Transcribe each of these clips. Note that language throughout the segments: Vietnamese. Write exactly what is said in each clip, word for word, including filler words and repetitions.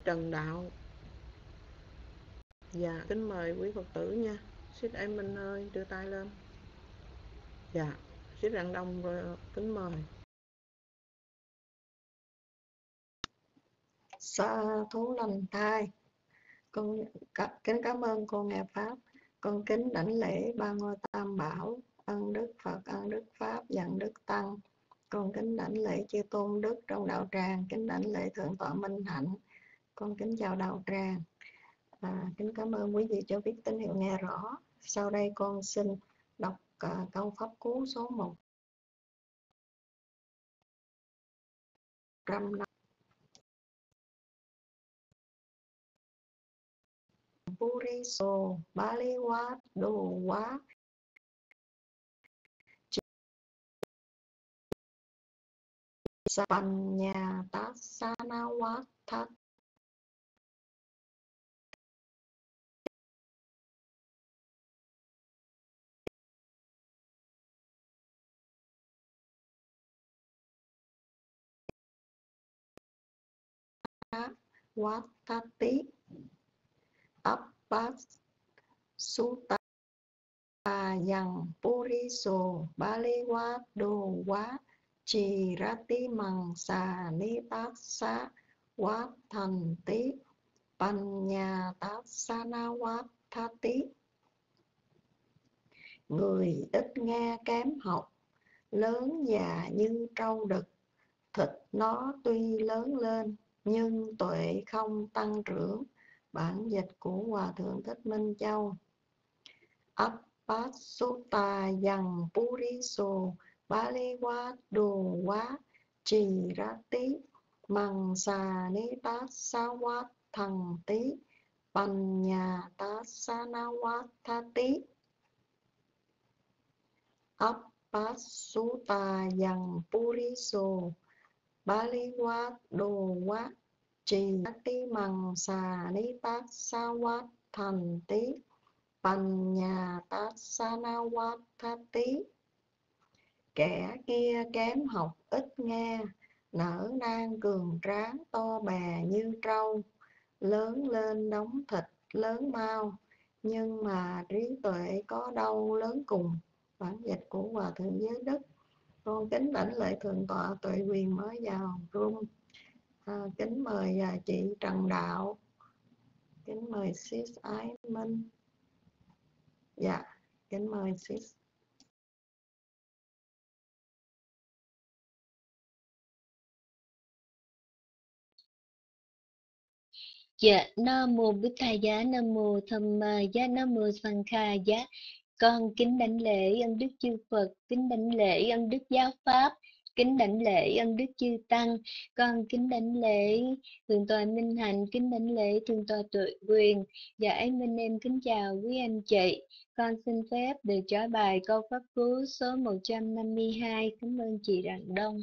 Trần Đạo. Dạ, kính mời quý Phật tử nha. Siết em Minh ơi, đưa tay lên. Dạ, Siết Rạng Đông rồi, kính mời. Sa thú lành thai. Con kính cảm ơn cô nghe pháp. Con kính đảnh lễ ba ngôi tam bảo, ân đức Phật, ân đức pháp, dần đức tăng. Con kính đảnh lễ chư tôn đức trong đạo tràng, kính đảnh lễ thượng tọa Minh Hạnh. Con kính chào đạo tràng. À, kính cảm ơn quý vị cho biết tín hiệu nghe rõ. Sau đây con xin đọc uh, câu pháp cú số một trăm năm. Puriso Baliwat Đồ Quá Panya Tasana Thát Watati Abas Sutta Yang Puriso Baliwat Đồ Quá Trì Rati Mằng Xà Ni Tát Xá Wat Thành Tí Panya Tasana Wat Thati. Người ít nghe kém học, lớn già như trâu đực, thịt nó tuy lớn lên nhưng tuệ không tăng trưởng. Bản dịch của Hòa Thượng Thích Minh Châu. Appasutta Yang Puriso Baliwat Đồ Quá Trì Rati Mằng Xà Ni Tát Sa Wat Thằng Tí Panya Tasana Wat Thati. Appasutta Yang Puriso Baliwat Đồ Quá Trì Rati Mằng Xà Ni Tát Sa Wat Thành Tí Panya Tasana Wat Thati. Kẻ kia kém học ít nghe, nở nang cường tráng to bè như trâu, lớn lên đóng thịt lớn mau, nhưng mà trí tuệ có đâu lớn cùng. Bản dịch của Hòa Thượng Giới Đức. Con kính đảnh lễ thượng tọa Tuệ Quyền mới vào room. À, kính mời à, chị Trần Đạo, kính mời sis Ái Minh. Dạ, kính mời sis. Dạ, Nam Mô Bích Thầy Giá, Nam Mô Tham Ma Giá, Nam Mô Sanh Kha Giá. Con kính đảnh lễ ân đức chư Phật, kính đảnh lễ ân đức giáo pháp, kính đảnh lễ ân đức chư tăng. Con kính đảnh lễ thượng tọa Minh Hạnh, kính đảnh lễ thượng tọa Tuệ Quyền. Dạ, em minh em kính chào quý anh chị. Con xin phép được trả bài câu pháp cú số một trăm năm mươi hai. Cảm ơn chị Rạng Đông.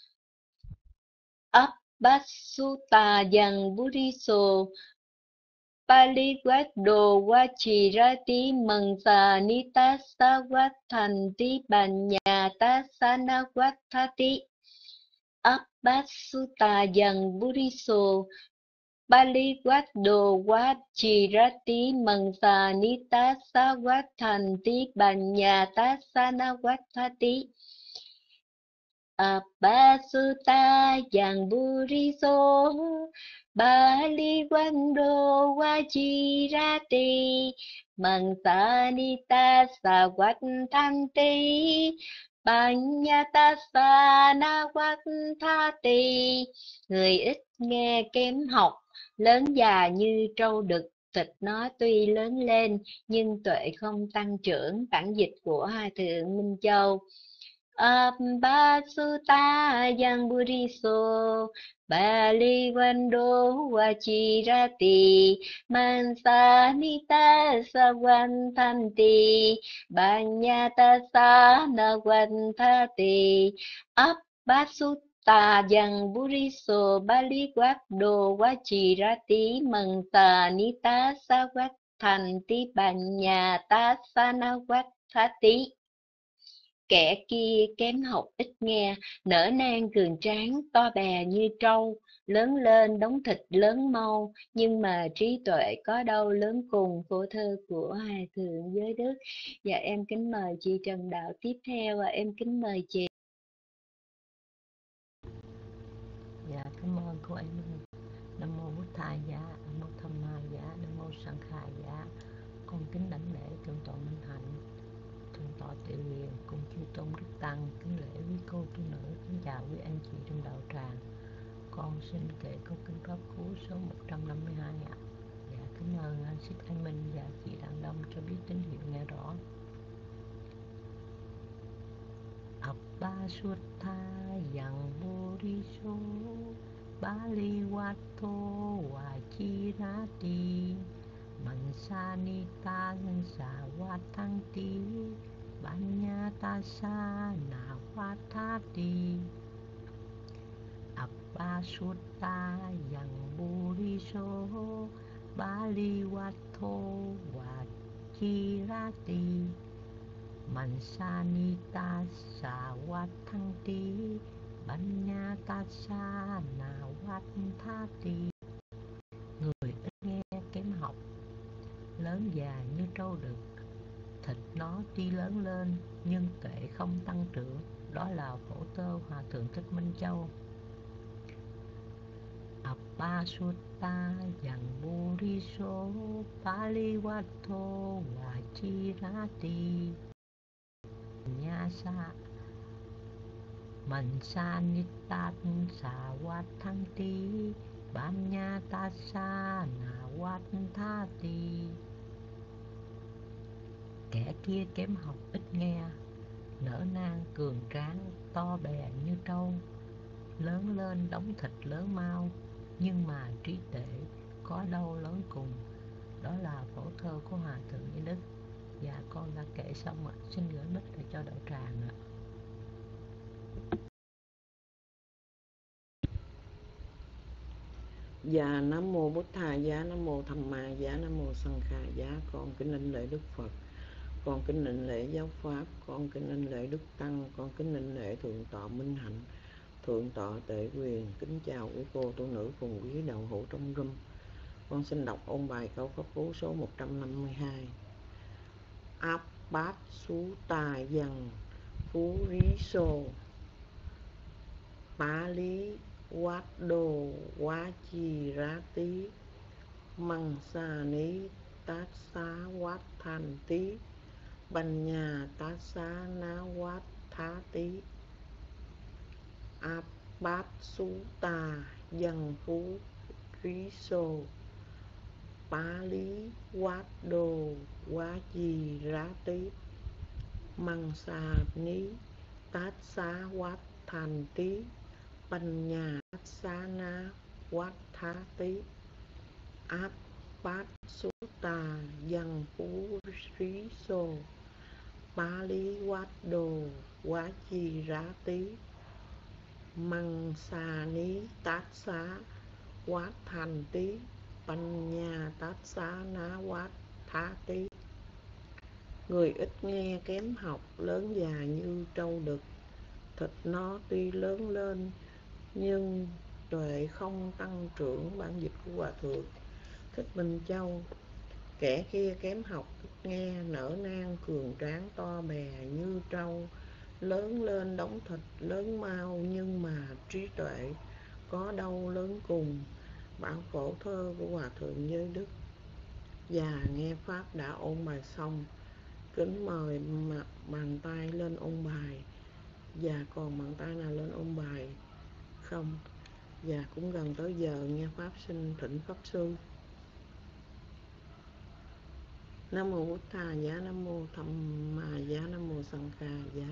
Appasutta Yang Puriso Baliwat Đồ Quá Trì Rati Mằng Xà Ni Tát Sa Wat Thành Tí Panya Tasana Wat Thati. Appasutta Yang Puriso Baliwat Đồ Quá Trì Rati Mằng Xà Ni Tát Sa Wat Thành Tí Panya Tasana Wat Thati. Appasutta Yang Puriso Baliwat Đồ Quá Trì Rati Mằng Xà Ni Tát Sa Wat Thành Tí Panya Tasana Wat Thati. Người ít nghe kém học, lớn già như trâu đực, thịt nó tuy lớn lên nhưng tuệ không tăng trưởng. Bản dịch của Hòa Thượng Minh Châu. Appasutta Yang Puriso Baliwat Đồ Quá Trì Rati Mằng Xà Ni Tát Sa Wat Thành Tí Panya Tasana Wat Thati. Appasutta Yang Puriso Baliwat Đồ Quá Trì Rati Mằng Xà Ni Tát Sa Wat Thành Tí Panya Tasana Wat Thati. Kẻ kia kém học ít nghe, nở nang cường tráng, to bè như trâu, lớn lên đống thịt lớn mau, nhưng mà trí tuệ có đâu lớn cùng. Phổ thơ của Hòa thượng Giới Đức. Dạ em kính mời chị Trần Đạo tiếp theo, và em kính mời chị. Dạ cảm ơn cô em. Nam mô Bụt Thầy dạ, Nam mô Tham Ma dạ, Nam mô Sang Kha dạ. Con kính đảnh lễ thượng tọa Minh Hạnh, thượng tọa Tiểu Huyền cùng chư tôn đức tăng, kính lễ quý cô tu nữ, kính chào quý anh chị trong đạo tràng. Con xin kể câu kinh pháp cú số một trăm năm mươi hai ạ. Dạ kính ơn anh Sít Anh Minh và chị Đặng Đông cho biết tín hiệu nghe rõ. Abba Sutta Yang Buriso Bali Wato Wachirati Mansanita Sawatanti Banyatasa Nawatati Abba Sutta Yang Buriso Bali Wato Wachirati Mansanita Sawatanti Banyatasa Nawatati. Người ít nghe kém học, lớn già như trâu đực, thịt nó tuy lớn lên nhưng tuệ không tăng trưởng. Đó là Phổ Tơ Hòa Thượng Thích Minh Châu. Abba Sutta Yang Buriso Bali Wato Wachirati Nyasa Mansanita Sawatanti Banyatasa Nawatati. Kẻ kia kém học ít nghe, nở nang cường tráng, to bè như trâu, lớn lên đống thịt lớn mau, nhưng mà trí tuệ có đâu lớn cùng. Đó là Phổ Thơ của Hòa Thượng Giới Đức. Dạ con đã kể xong ạ. Xin gửi mic lại cho đạo tràng ạ. Dạ Nam mô Bụt Thầy giá, Nam mô Tham Ma giá, Nam mô Sang Kha giá. Con kính đảnh lễ Đức Phật, con kính đảnh lễ giáo pháp, con kính đảnh lễ Đức Tăng, con kính đảnh lễ thượng tọa Minh Hạnh, thượng tọa Tệ Quyền. Kính chào quý cô tu nữ cùng quý đạo hữu trong room. Con xin đọc ôn bài câu pháp cú số một trăm năm mươi hai. Áp bát sú tà dần phú rí sô bá lý Wat đồ quá chi ra tí măng sa ní tát xá Wat thành tí banh nhà tát xá ná Wat thá tí. Áp bát sú tà dần phú rí sô bá lý Wat đồ quá chi ra tí măng sa ní tát xá Wat thành tí banh nhà tát xá ná Wat thá tí. Áp bát sú tà dần phú rí sô bá lý Wat đồ quá chi ra tí măng sa ní tát xá Wat thành tí banh nhà tát xá ná Wat thá tí. Người ít nghe kém học, lớn già như trâu đực, thịt nó tuy lớn lên nhưng tuệ không tăng trưởng. Bản dịch của Hòa Thượng Thích Minh Châu. Kẻ kia kém học ít nghe, nở nang cường tráng, to bè như trâu, lớn lên đống thịt lớn mau, nhưng mà trí tuệ có đâu lớn cùng. Bản Phổ Thơ của Hòa Thượng Giới Đức. Và nghe pháp đã ôn bài xong, kính mời bàn tay lên ôn bài. Và còn bàn tay nào lên ôn bài không? Và cũng gần tới giờ nghe pháp, xin thỉnh pháp sư. Nam mô Bụt Thầy giá, Nam mô Tham Ma giá, Nam mô Sang Kha giá.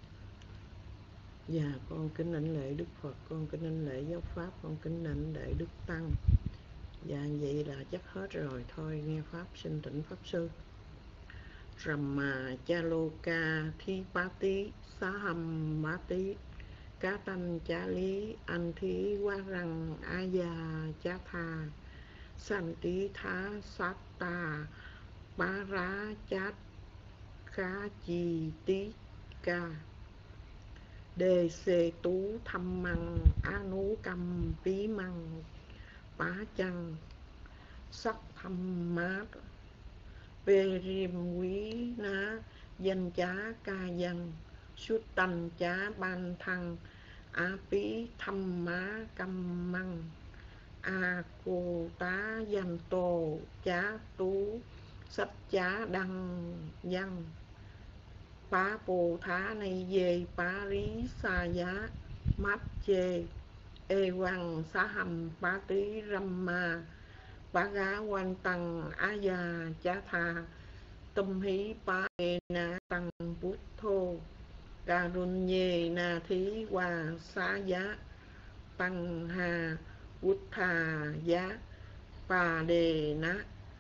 Và con kính đảnh lễ Đức Phật, con kính đảnh lễ giáo pháp, con kính đảnh lễ Đức Tăng. Và vậy là chắc hết rồi. Thôi nghe pháp, xin thỉnh pháp sư. Rama Chaloka Thi Pati Saham Mati Cá Tanh Chá Lý Anh Thí Quá Răng Aya Chá Tha Sanh Tí Thá Sát Ta Bá Rá Chát Khá Chi Tí ca. Đề xê tú thăm măng á nú cầm bí măng bá chăng sắc thăm mát về riêng quý ná danh chá ca dân suốt tanh chá ban thăng á bí thăm má cầm măng a cô tá danh tô chá tú sách chá đăng dân Pá bồ thá này về pá rí xa giá mát chê ê quăng xá hầm pá tí râm ma pá gá quan tăng á già chá tha tâm hí pá ê na tăng bút thô cà run nhê na thí hòa xá giá tăng hà bút thà giá pà đề ná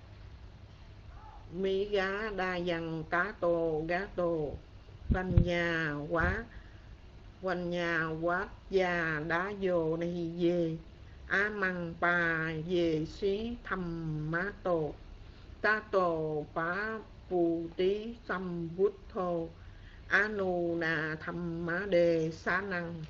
mí gá đa dần cá tô gá tô quanh nhà quá quanh nhà quá già đá vô này về á măng bà về xí thầm má tổ ta tổ bá phù tí xăm bút thô á nù nà thầm má đề xá năng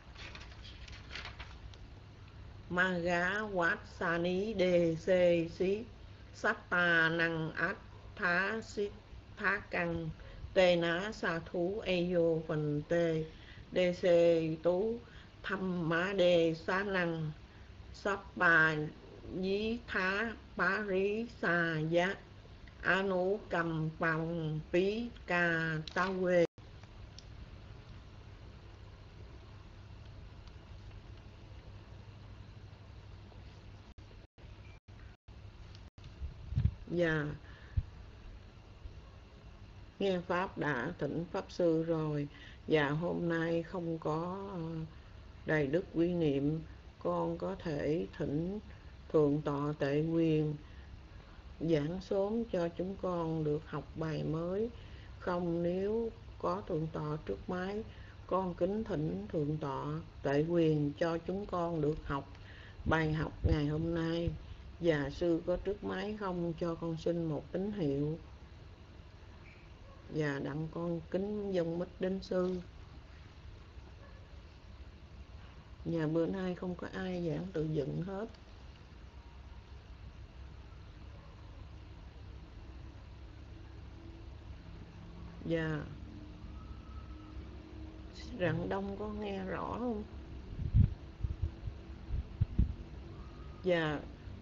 ma gá quát xa ní đề xê xí sát tà năng át thá xít thá căng tê ná xa thú ê vô phần tê đê xê tú thăm má đề xá năng sắp bà dí thá bá rí xà giá á nú cầm bằng phí cà ta quê. Và nghe Pháp đã thỉnh Pháp Sư rồi, và hôm nay không có đầy đức quy niệm, con có thể thỉnh Thượng tọa Tệ Quyền giảng sớm cho chúng con được học bài mới. Không, nếu có Thượng tọa trước máy, con kính thỉnh Thượng tọa Tệ Quyền cho chúng con được học bài học ngày hôm nay. Và sư có trước máy không, cho con xin một tín hiệu. Và đặng con kính dâng mít đến sư. Nhà bữa nay không có ai giảng tự dựng hết. Và Rạng Đông có nghe rõ không? Và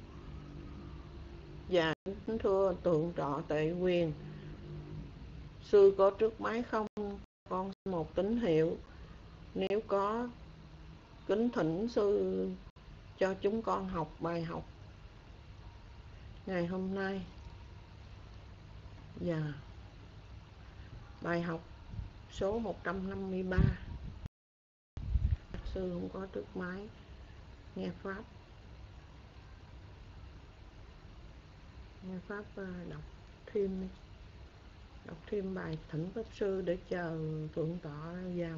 Và thưa Thượng tọa Tệ Quyền, sư có trước máy không? Con xin một tín hiệu. Nếu có, kính thỉnh sư cho chúng con học bài học ngày hôm nay. Và bài học số một trăm năm mươi ba. Sư không có trước máy nghe Pháp. Nghe Pháp đọc thêm đọc thêm bài thỉnh Pháp Sư để chờ Thượng tọa vào.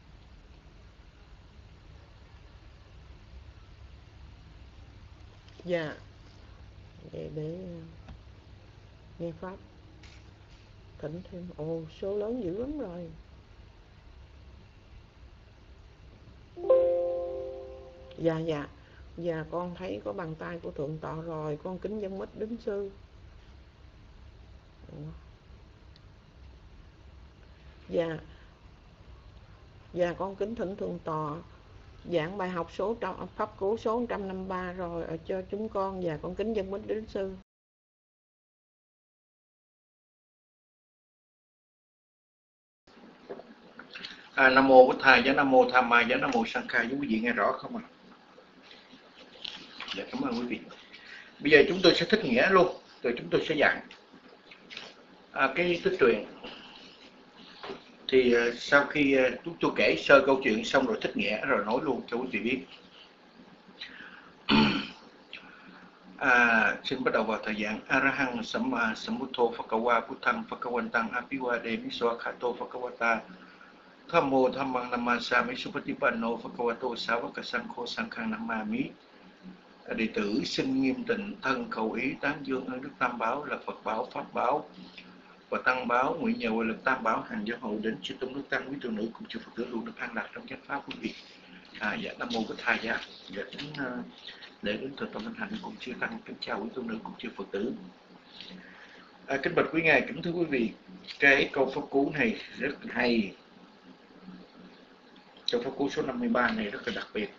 Dạ, để, để nghe Pháp thỉnh thêm. Ồ, số lớn dữ lắm rồi. Dạ, dạ, dạ, con thấy có bàn tay của Thượng tọa rồi. Con kính dâng mít đến sư. Dạ, dạ, con kính thỉnh Thượng tọa giảng bài học số trong Pháp Cú số một trăm năm mươi ba rồi ở cho chúng con. Và con kính dâng mít đến sư. À, Nam mô Bụt Thầy, giá Nam mô Tham Ma, giá Nam mô Sang Khai. Quý vị nghe rõ không ạ? À? Dạ, cảm ơn quý vị. Bây giờ chúng tôi sẽ thích nghĩa luôn, rồi chúng tôi sẽ giảng à, cái tích truyện. Thì uh, sau khi uh, chúng tôi kể sơ câu chuyện xong rồi thích nghĩa rồi nói luôn cho quý vị biết. À, xin bắt đầu vào thời gian. Arahang Samma Sambuddho Phakawa Buddhang Phakawantang Apiwade Miswa Khato Phakawata Thammo Dhammang Namasami Supatipanno Phakawato Savaka Sankho Sankhang Namami. Đệ tử xin nghiêm tịnh thân khẩu ý tán dương ơn đức Tam Bảo là Phật Bảo, Pháp Bảo, và tăng báo, nguyện nhờ huệ lực tam bảo hàng giáo hộ đến chư tôn đức tăng quý tu nữ cùng chư Phật tử luôn được an lạc trong chánh pháp quý vị. À, dạ Nam mô Bích Thầy dạ. Dạ kính uh, lễ đến thờ tâm linh hạnh cùng chư tăng, kính chào quý tu nữ cùng chư Phật tử. À, kính bạch quý ngài, kính thưa quý vị, cái câu pháp cú này rất hay. Câu pháp cú số năm mươi ba này rất là đặc biệt.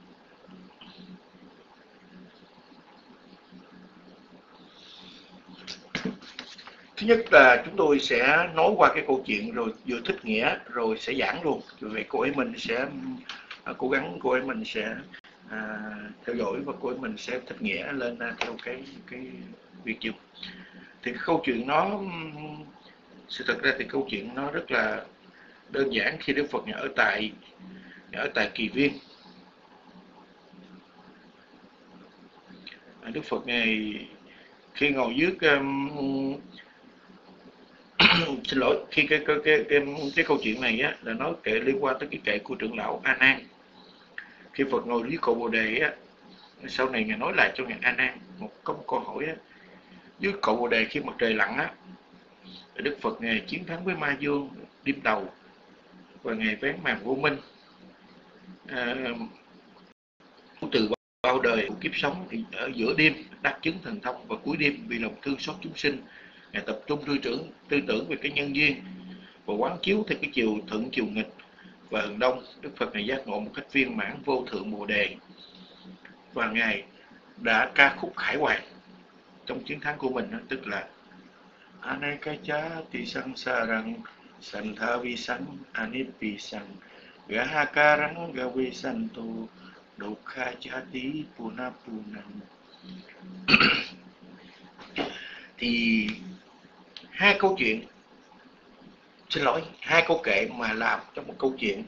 Thứ nhất là chúng tôi sẽ nói qua cái câu chuyện rồi vừa thích nghĩa rồi sẽ giảng luôn. Vì vậy cô ấy mình sẽ à, cố gắng cô ấy mình sẽ à, theo dõi và cô ấy mình sẽ thích nghĩa lên à, theo cái cái việc chịu. Thì cái câu chuyện nó sự thật ra thì câu chuyện nó rất là đơn giản khi Đức Phật ở tại ở tại Kỳ Viên. Đức Phật ngày khi ngồi dưới um, xin lỗi khi cái cái, cái cái cái câu chuyện này á là nói kể liên quan tới cái kệ của trưởng lão A Nan. Khi Phật ngồi dưới cội Bồ Đề á, sau này ngài nói lại cho ngài A Nan một có một câu hỏi á, dưới cội Bồ Đề khi mặt trời lặn á, Đức Phật ngài chiến thắng với Ma Dương đêm đầu và ngài vén màn vô minh à, từ bao đời của kiếp sống thì ở giữa đêm đắc chứng thần thông và cuối đêm vì lòng thương xót chúng sinh ngài tập trung tư tưởng tư tưởng về cái nhân duyên và quán chiếu theo cái chiều thuận chiều nghịch và hừng đông. Đức Phật ngài giác ngộ một cách viên mãn vô thượng Bồ Đề và ngài đã ca khúc khải hoàn trong chiến thắng của mình đó, tức là Anekacha tisang sarang santha visang anipisang gahakarang gavisanto dokha chati punapunam. Thì hai câu chuyện, xin lỗi, hai câu kệ mà làm trong một câu chuyện,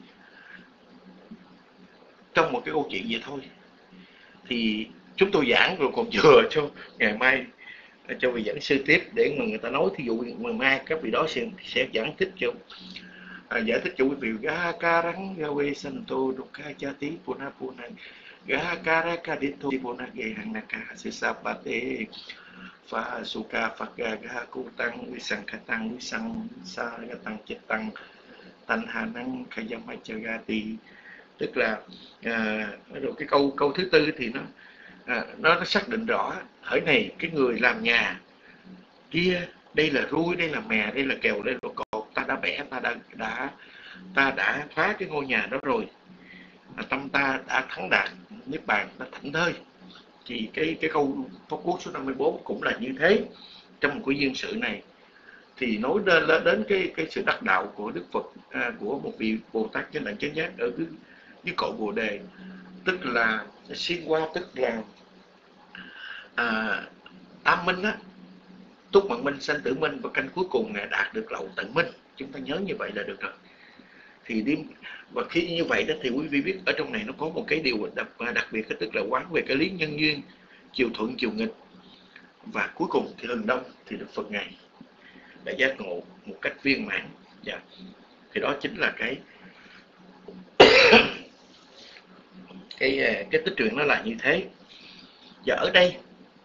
trong một cái câu chuyện vậy thôi. Thì chúng tôi giảng rồi còn chừa cho ngày mai cho vị giảng sư tiếp để mà người ta nói, thí dụ ngày mai các vị đó sẽ, sẽ giảng thích cho à, giải thích cho quý vị gahakarang gavisanto dokha chati punapunam gahakaraka punage hanaka sisapate Phá Suka Phật Gà Gà Cụ Tăng Vi Sang Khả Tăng Vi Sang Sa Gà Tăng Chết Tăng Thành Hà Năng Khả Dâm Mai Chà Gà Tì. Tức là à, rồi cái câu câu thứ tư thì nó à, nó, nó xác định rõ ở này cái người làm nhà kia, đây là rui, đây là mè, đây là kèo, đây là cột, ta đã bẻ, ta đã đã ta đã phá cái ngôi nhà đó rồi, à, tâm ta đã thắng đạt niết bàn, ta thảnh thơi. Thì cái cái câu pháp cú số năm mươi bốn cũng là như thế. Trong một cái duyên sự này thì nói đến, đến cái cái sự đắc đạo của Đức Phật à, của một vị Bồ Tát chánh đẳng chánh giác ở dưới, dưới cội Bồ Đề, tức là xuyên qua, tức là à, tam minh á, túc mạng minh, sanh tử minh và canh cuối cùng ngài đạt được lậu tận minh. Chúng ta nhớ như vậy là được rồi. Thì đêm và khi như vậy đó thì quý vị biết ở trong này nó có một cái điều đặc, đặc biệt, tức là quán về cái lý nhân duyên, chiều thuận chiều nghịch, và cuối cùng thì hừng đông thì Đức Phật ngài đã giác ngộ một cách viên mãn. Dạ. Thì đó chính là cái cái cái tích truyện nó là như thế. Và ở đây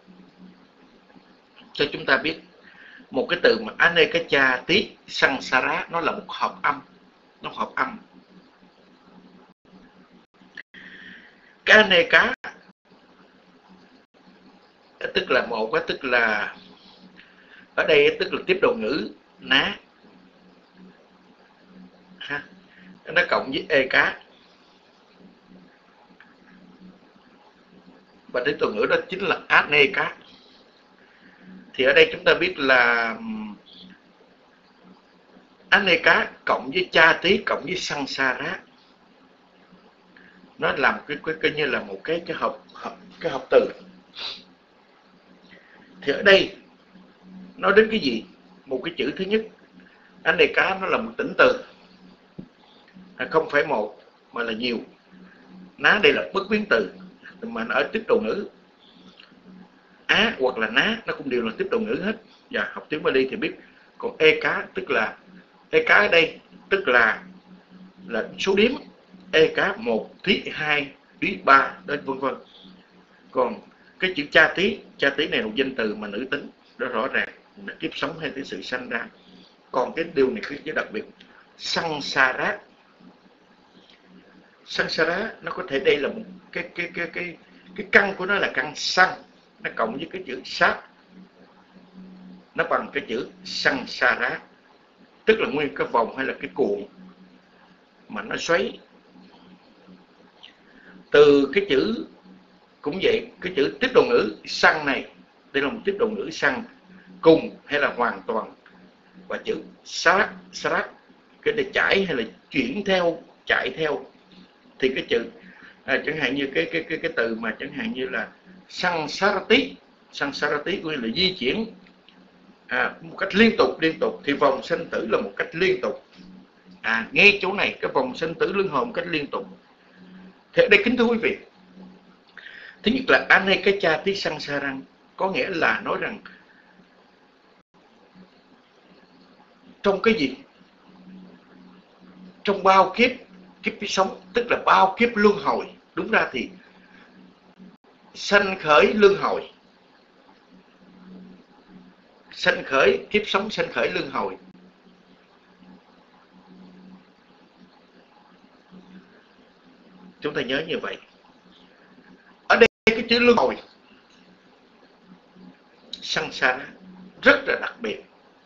cho chúng ta biết một cái từ mà Anekacha tí Sansara, nó là một hợp âm, nó hợp âm. Cái Aneka tức là một, tức là ở đây tức là tiếp đầu ngữ ná ha, nó cộng với e cá, và tiếp đầu ngữ đó chính là Aneka. Thì ở đây chúng ta biết là Aneka cộng với cha tí cộng với Sansara, nó làm cái cái coi như là một cái cái hợp hợp cái hợp từ. Thì ở đây nói đến cái gì? Một cái chữ thứ nhất, Aneka nó là một tỉnh từ, không phải một mà là nhiều. Ná đây là bất biến từ mà nó ở tiếp đầu ngữ. Á hoặc là ná nó cũng đều là tiếp đầu ngữ hết. Và học tiếng Bali thì biết. Còn e cá tức là e cá ở đây tức là là số điếm, e cá một, tí hai, tí ba đến vân vân. Còn cái chữ cha tí, cha tí này là một danh từ mà nữ tính, đó rõ ràng. là kiếp sống hay cái sự sanh ra. Còn cái điều này cái đặc biệt samsara. Samsara nó có thể đây là một cái cái cái cái cái căn của nó là căn sang, nó cộng với cái chữ sát, nó bằng cái chữ samsara, tức là nguyên cái vòng hay là cái cuộn mà nó xoáy. Từ cái chữ cũng vậy, cái chữ tiếp đầu ngữ sang này, đây là một tiếp đầu ngữ sang, cùng hay là hoàn toàn, và chữ sarat, sarat cái để chảy hay là chuyển theo, chạy theo. Thì cái chữ à, chẳng hạn như cái cái cái cái từ mà chẳng hạn như là sansarati, sansarati có nghĩa là di chuyển à, một cách liên tục liên tục, thì vòng sanh tử là một cách liên tục. À, ngay chỗ này cái vòng sanh tử luân hồi một cách liên tục. Thế đây kính thưa quý vị, thứ nhất là anekachati sansarang, có nghĩa là nói rằng trong cái gì, trong bao kiếp kiếp sống, tức là bao kiếp luân hồi. Đúng ra thì sanh khởi luân hồi, sanh khởi kiếp sống, sanh khởi luân hồi. Chúng ta nhớ như vậy. Ở đây cái chữ luân hồi samsara rất là đặc biệt,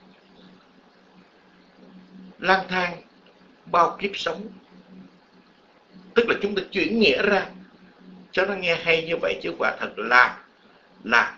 lang thang bao kiếp sống, tức là chúng ta chuyển nghĩa ra cho nó nghe hay như vậy, chứ quả thật là là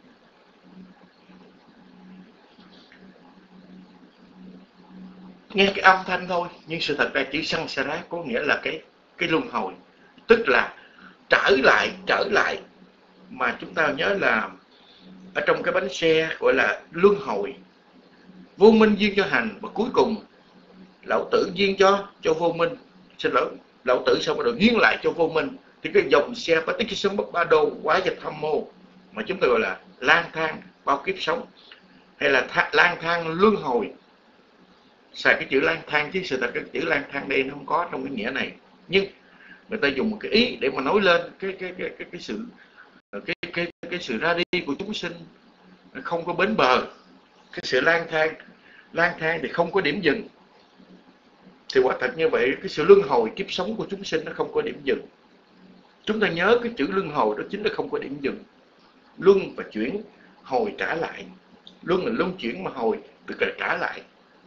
nghe cái âm thanh thôi, nhưng sự thật ra chữ samsara có nghĩa là cái cái luân hồi, tức là trở lại, trở lại. Mà chúng ta nhớ là ở trong cái bánh xe gọi là luân hồi, vô minh duyên cho hành, và cuối cùng lão tử duyên cho cho vô minh, xin lỗi, lão tử xong rồi duyên lại cho vô minh. Thì cái dòng xe Paticca Ba Đô quá dịch tham mô mà chúng ta gọi là lang thang bao kiếp sống, hay là tha, lang thang luân hồi. Xài cái chữ lang thang chứ sự thật cái chữ lang thang đây nó không có trong cái nghĩa này, nhưng người ta dùng một cái ý để mà nói lên cái cái cái cái, cái sự cái cái cái sự ra đi của chúng sinh không có bến bờ, cái sự lang thang lang thang thì không có điểm dừng. Thì quả thật như vậy, cái sự luân hồi kiếp sống của chúng sinh nó không có điểm dừng. Chúng ta nhớ cái chữ luân hồi đó chính là không có điểm dừng. Luân và chuyển, hồi trả lại. Luân là luân chuyển, mà hồi tức là trả lại.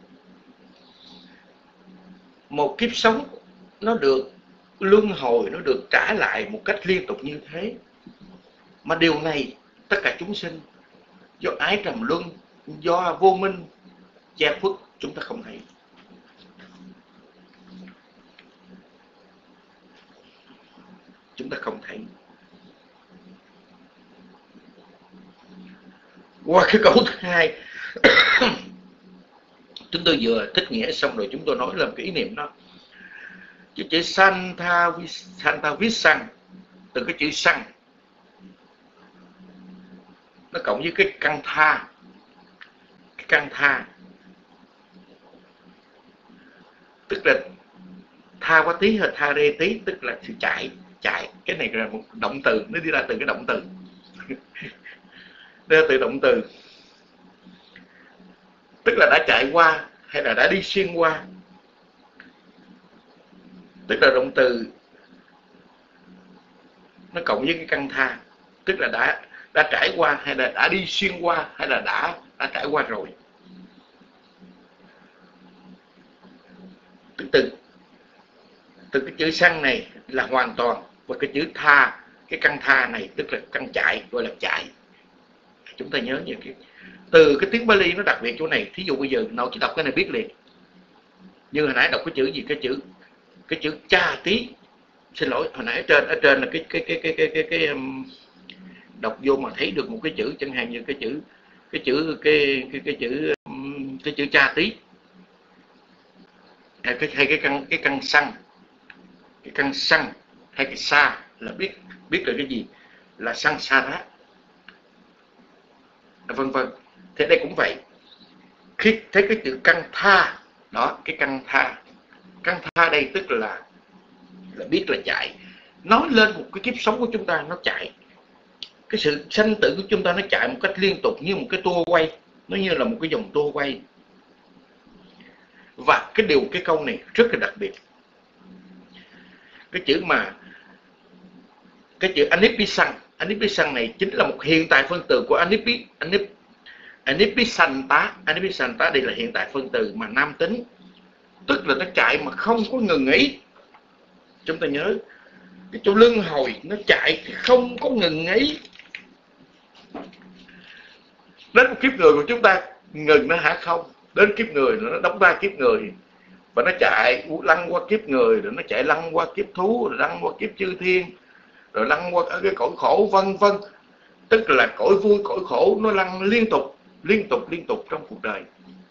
Một kiếp sống nó được luân hồi, nó được trả lại một cách liên tục như thế. Mà điều này tất cả chúng sinh do ái trầm luân, do vô minh che khuất, chúng ta không thấy. Chúng ta không thấy. Qua cái câu thứ hai chúng tôi vừa thích nghĩa xong rồi, chúng tôi nói làm cái ý niệm đó. Chữ chữ Santa Santa Visang, từ cái chữ sang, nó cộng với cái căn tha, cái căn tha, tức là tha quá tí hay tha rê tí, tức là sự chạy, chạy. Cái này là một động từ, nó đi ra từ cái động từ ra từ động từ, tức là đã chạy qua hay là đã đi xuyên qua. Tức là động từ nó cộng với cái căn tha, tức là đã đã trải qua hay là đã đi xuyên qua hay là đã đã trải qua rồi. Từ từ từ cái chữ sang này là hoàn toàn, và cái chữ tha, cái căn tha này tức là căn chạy, gọi là chạy. Chúng ta nhớ như cái từ cái tiếng Bali nó đặc biệt chỗ này. Thí dụ bây giờ nào chỉ đọc cái này biết liền. Như hồi nãy đọc cái chữ gì, cái chữ cái chữ cha tí, xin lỗi, hồi nãy ở trên ở trên là cái cái cái cái cái cái, cái um, đọc vô mà thấy được một cái chữ, chẳng hạn như cái chữ cái chữ cái cái cái chữ um, cái chữ cha tí, hay cái hay cái căn cái căn xăng, cái căn xăng hay cái sa là biết biết là cái gì, là samsara, vân vân. Thế đây cũng vậy. Khi thấy cái chữ căn tha đó, cái căn tha, căn tha đây tức là là biết là chạy, nói lên một cái kiếp sống của chúng ta nó chạy, cái sự sanh tử của chúng ta nó chạy một cách liên tục như một cái tua quay, nó như là một cái dòng tua quay. Và cái điều cái câu này rất là đặc biệt. Cái chữ mà cái chữ anipisang, anipisang này chính là một hiện tại phân từ của anipi, anip, anipisanta. Anipisanta đây là hiện tại phân từ mà nam tính, tức là nó chạy mà không có ngừng nghỉ. Chúng ta nhớ cái chỗ lưng hồi nó chạy thì không có ngừng nghỉ. Đến một kiếp người của chúng ta ngừng nó hả? Không. Đến kiếp người nó đóng vai kiếp người và nó chạy lăn qua kiếp người, rồi nó chạy lăn qua kiếp thú, rồi lăn qua kiếp chư thiên, rồi lăn qua cái cõi khổ, vân vân. Tức là cõi vui cõi khổ nó lăn liên tục liên tục liên tục trong cuộc đời.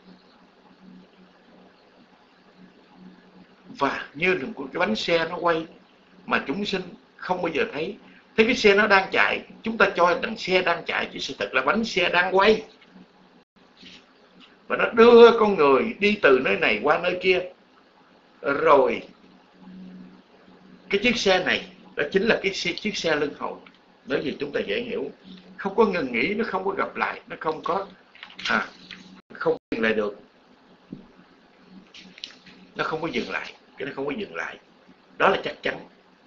Và như là một cái bánh xe nó quay mà chúng sinh không bao giờ thấy. Thế cái xe nó đang chạy, chúng ta cho rằng xe đang chạy, chứ sự thật là bánh xe đang quay. Và nó đưa con người đi từ nơi này qua nơi kia. Rồi cái chiếc xe này đó chính là cái xe, chiếc xe luân hồi. Bởi vì chúng ta dễ hiểu, không có ngừng nghỉ, nó không có gặp lại, nó không có à, không dừng lại được. Nó không có dừng lại, cái nó không có dừng lại. Đó là chắc chắn.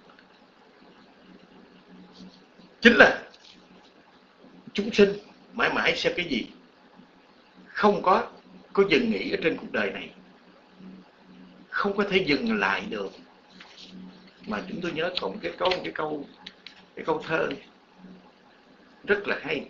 Chính là chúng sinh mãi mãi sẽ cái gì? Không có có dừng nghỉ ở trên cuộc đời này. Không có thể dừng lại được. Mà chúng tôi nhớ còn cái câu cái câu cái câu thơ rất là hay.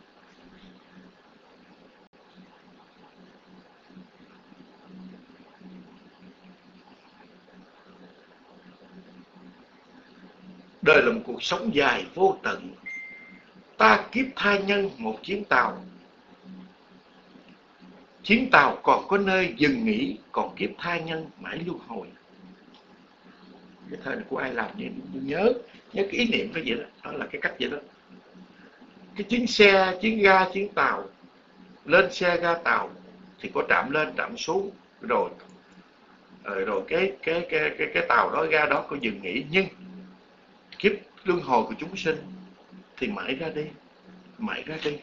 Đời là một cuộc sống dài vô tận. Ta kiếp tha nhân một chuyến tàu. Chuyến tàu còn có nơi dừng nghỉ, còn kiếp tha nhân mãi luân hồi. Cái thơ này của ai làm vậy? Nhớ, nhớ cái ý niệm đó vậy đó. Đó là cái cách vậy đó. Cái chuyến xe, chuyến ga, chuyến tàu. Lên xe ga tàu thì có trạm lên, trạm xuống. Rồi rồi cái cái cái cái cái tàu đó, ga đó có dừng nghỉ. Nhưng kiếp luân hồi của chúng sinh thì mãi ra đi, mãi ra đi,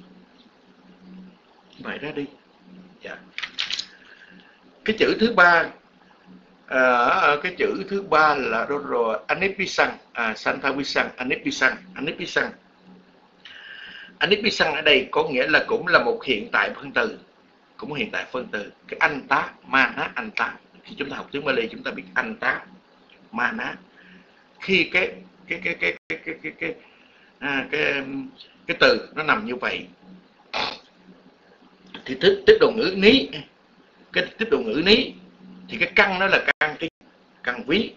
mãi ra đi. Dạ. Cái chữ thứ ba, à, cái chữ thứ ba là rồi anipisang, à, santavisang, anipisang, anipisang. Anipisang ở đây có nghĩa là cũng là một hiện tại phân từ, cũng hiện tại phân từ. Cái anh tá, mana anh tá. Khi chúng ta học tiếng Bali chúng ta biết anh tá, mana. Khi cái cái cái cái cái cái cái cái, à, cái, cái từ nó nằm như vậy thì tiếp tiếp đầu ngữ ní, cái tiếp đầu ngữ ní thì cái căn nó là căn cái căn ví.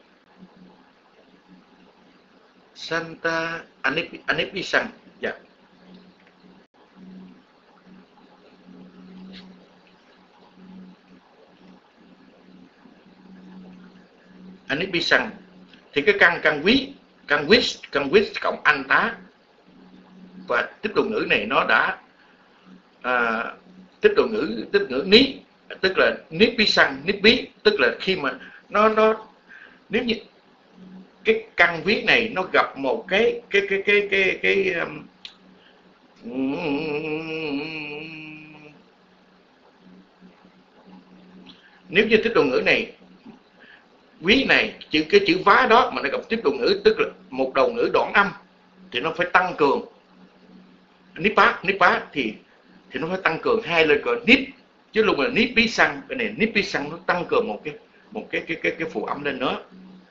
Santa anipisang. Dạ. Anipisang thì cái căn căn ví, căn ví, căn ví cộng anh tá. Và tiếp đầu ngữ này nó đã à, tiếp đầu ngữ tiếp ngữ ní, tức là nipisang, nipi, tức là khi mà nó nó nếu như cái căn ví này nó gặp một cái cái cái cái cái cái um, nếu như tiếp đầu ngữ này, ví này, chữ cái chữ vá đó mà nó gặp tiếp đầu ngữ, tức là một đầu ngữ đoạn âm thì nó phải tăng cường. Nipa, nipa thì thì nó phải tăng cường hai lên cỡ nip, chứ lúc mà nipi sang, cái này nipi sang nó tăng cường một cái một cái cái cái cái phụ âm lên nữa.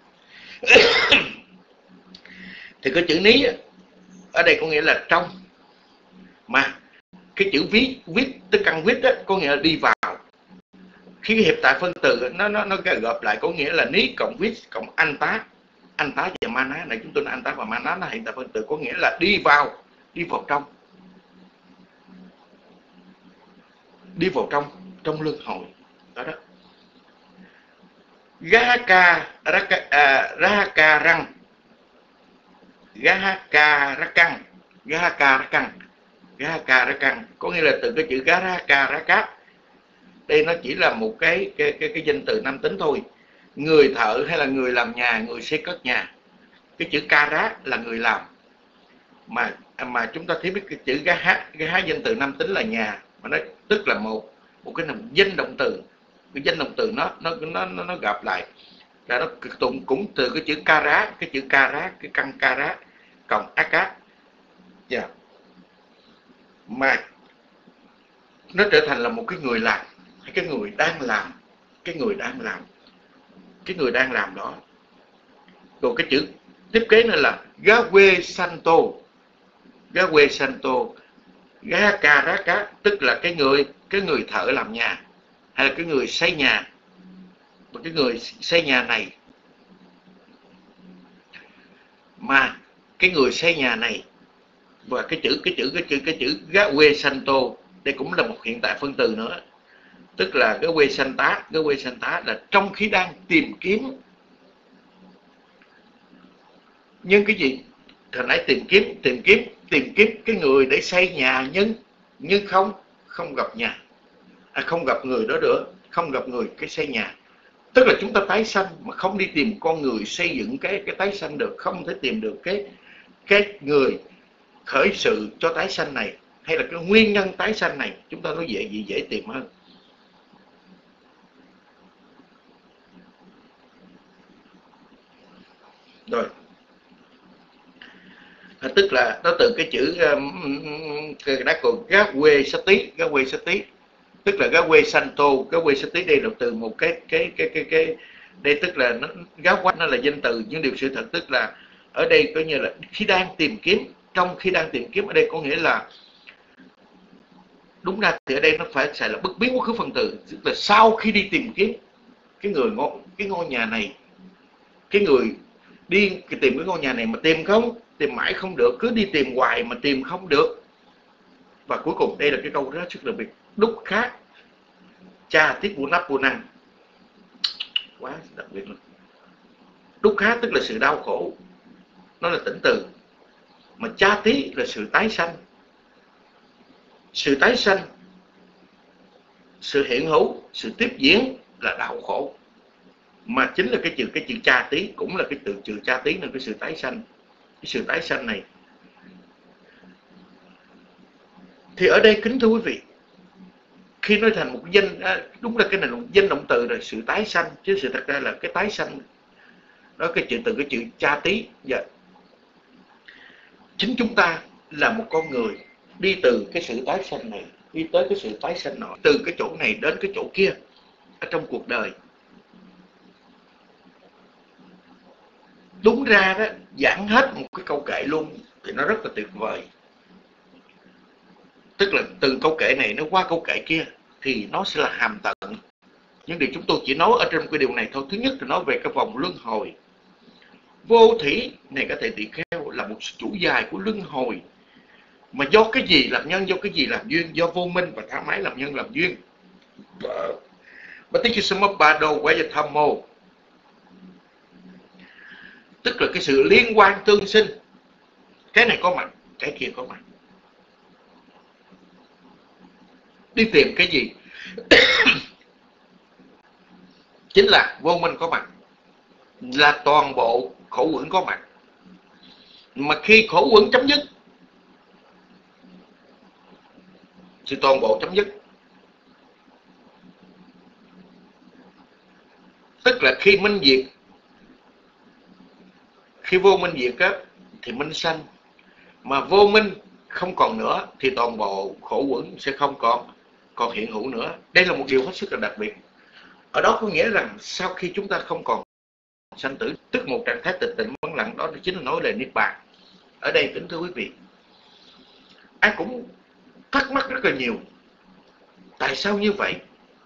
Thì cái chữ ní ở đây có nghĩa là trong, mà cái chữ viết viết tức căn viết đó có nghĩa là đi vào. Khi cái hiệp tại phân từ nó nó nó gộp lại có nghĩa là ní cộng viết cộng anh tá, anh tá và mana này, chúng tôi nói anh tá và mana là hiện tại phân từ có nghĩa là đi vào, đi vào trong, đi vào trong trong luân hồi đó đó. Gahaka raka à, rahaka răng, gahaka rakang, gahaka rakang, gahaka rakang có nghĩa là từ cái chữ gahaka rakat. Đây nó chỉ là một cái cái cái cái danh từ nam tính thôi. Người thợ hay là người làm nhà, người xây cất nhà. Cái chữ kara là người làm. Mà mà chúng ta thấy biết cái chữ gaha, gaha danh từ nam tính là nhà, mà nó tức là một một cái danh động từ, cái danh động từ nó nó nó nó, nó gặp lại là nó tụng cũng từ cái chữ kara, cái chữ kara, cái căn kara cộng akat, yeah. Mà nó trở thành là một cái người làm, cái người đang làm, cái người đang làm, cái người đang làm đó. Rồi cái chữ tiếp kế nữa là gawe santo, gawe santo, gakaraka, tức là cái người cái người thợ làm nhà, hay là cái người xây nhà. Và cái người xây nhà này, mà cái người xây nhà này và cái chữ cái chữ cái chữ cái chữ gawe santo đây cũng là một hiện tại phân từ nữa, tức là gawe santa, gawe santa là trong khi đang tìm kiếm. Nhưng cái gì? Hồi nãy tìm kiếm, tìm kiếm, tìm kiếm cái người để xây nhà, nhưng nhưng không không gặp nhà, à, không gặp người đó nữa, không gặp người cái xây nhà. Tức là chúng ta tái sanh mà không đi tìm con người xây dựng cái cái tái sanh được, không thể tìm được cái cái người khởi sự cho tái sanh này, hay là cái nguyên nhân tái sanh này, chúng ta nói dễ gì dễ tìm hơn. Rồi. À, tức là nó từ cái chữ um, đã còn gawe sati, gawe sati, tức là gawe santo, gawe sati đây là từ một cái cái cái cái cái đây, tức là nó gáo quách, nó là danh từ, nhưng điều sự thật tức là ở đây coi như là khi đang tìm kiếm, trong khi đang tìm kiếm ở đây có nghĩa là đúng ra thì ở đây nó phải xài là bất biến quá khứ phân từ, tức là sau khi đi tìm kiếm cái người ngôi cái ngôi nhà này, cái người đi tìm cái ngôi nhà này mà tìm không, tìm mãi không được, cứ đi tìm hoài mà tìm không được, và cuối cùng đây là cái câu rất rất đặc biệt, đúc khác cha tiết bu nắp bu năng, quá đặc biệt luôn. Đúc khác tức là sự đau khổ, nó là tỉnh từ, mà cha tí là sự tái sanh, sự tái sanh, sự hiện hữu, sự tiếp diễn là đau khổ, mà chính là cái chữ cái chữ cha tí cũng là cái từ chữ cha tí là cái sự tái sanh. Cái sự tái sanh này thì ở đây kính thưa quý vị, khi nói thành một danh, đúng là cái này là một danh động từ rồi, sự tái sanh, chứ sự thật ra là cái tái sanh đó, cái chữ từ cái chữ cha tí. Dạ. Chính chúng ta là một con người đi từ cái sự tái sanh này đi tới cái sự tái sanh nọ, từ cái chỗ này đến cái chỗ kia ở trong cuộc đời. Đúng ra đó, giảng hết một cái câu kệ luôn thì nó rất là tuyệt vời. Tức là từ câu kệ này nó qua câu kệ kia thì nó sẽ là hàm tận. Nhưng điều chúng tôi chỉ nói ở trong cái điều này thôi. Thứ nhất là nói về cái vòng luân hồi. Vô thủy này có thể tỳ kheo là một chủ dài của luân hồi. Mà do cái gì làm nhân, do cái gì làm duyên, do vô minh và tha mái làm nhân làm duyên. Và tích sâm ba đồ quay về tham mô, tức là cái sự liên quan tương sinh, cái này có mặt, cái kia có mặt. Đi tìm cái gì? Chính là vô minh có mặt, là toàn bộ khổ uẩn có mặt. Mà khi khổ uẩn chấm dứt thì toàn bộ chấm dứt. Tức là khi minh diệt, khi vô minh diệt á, thì minh sanh. Mà vô minh không còn nữa thì toàn bộ khổ uẩn sẽ không còn còn hiện hữu nữa. Đây là một điều hết sức là đặc biệt. Ở đó có nghĩa rằng sau khi chúng ta không còn sanh tử, tức một trạng thái tịch tịnh vắng lặng, đó chính là nói về niết bàn. Ở đây kính thưa quý vị, ai cũng thắc mắc rất là nhiều. Tại sao như vậy?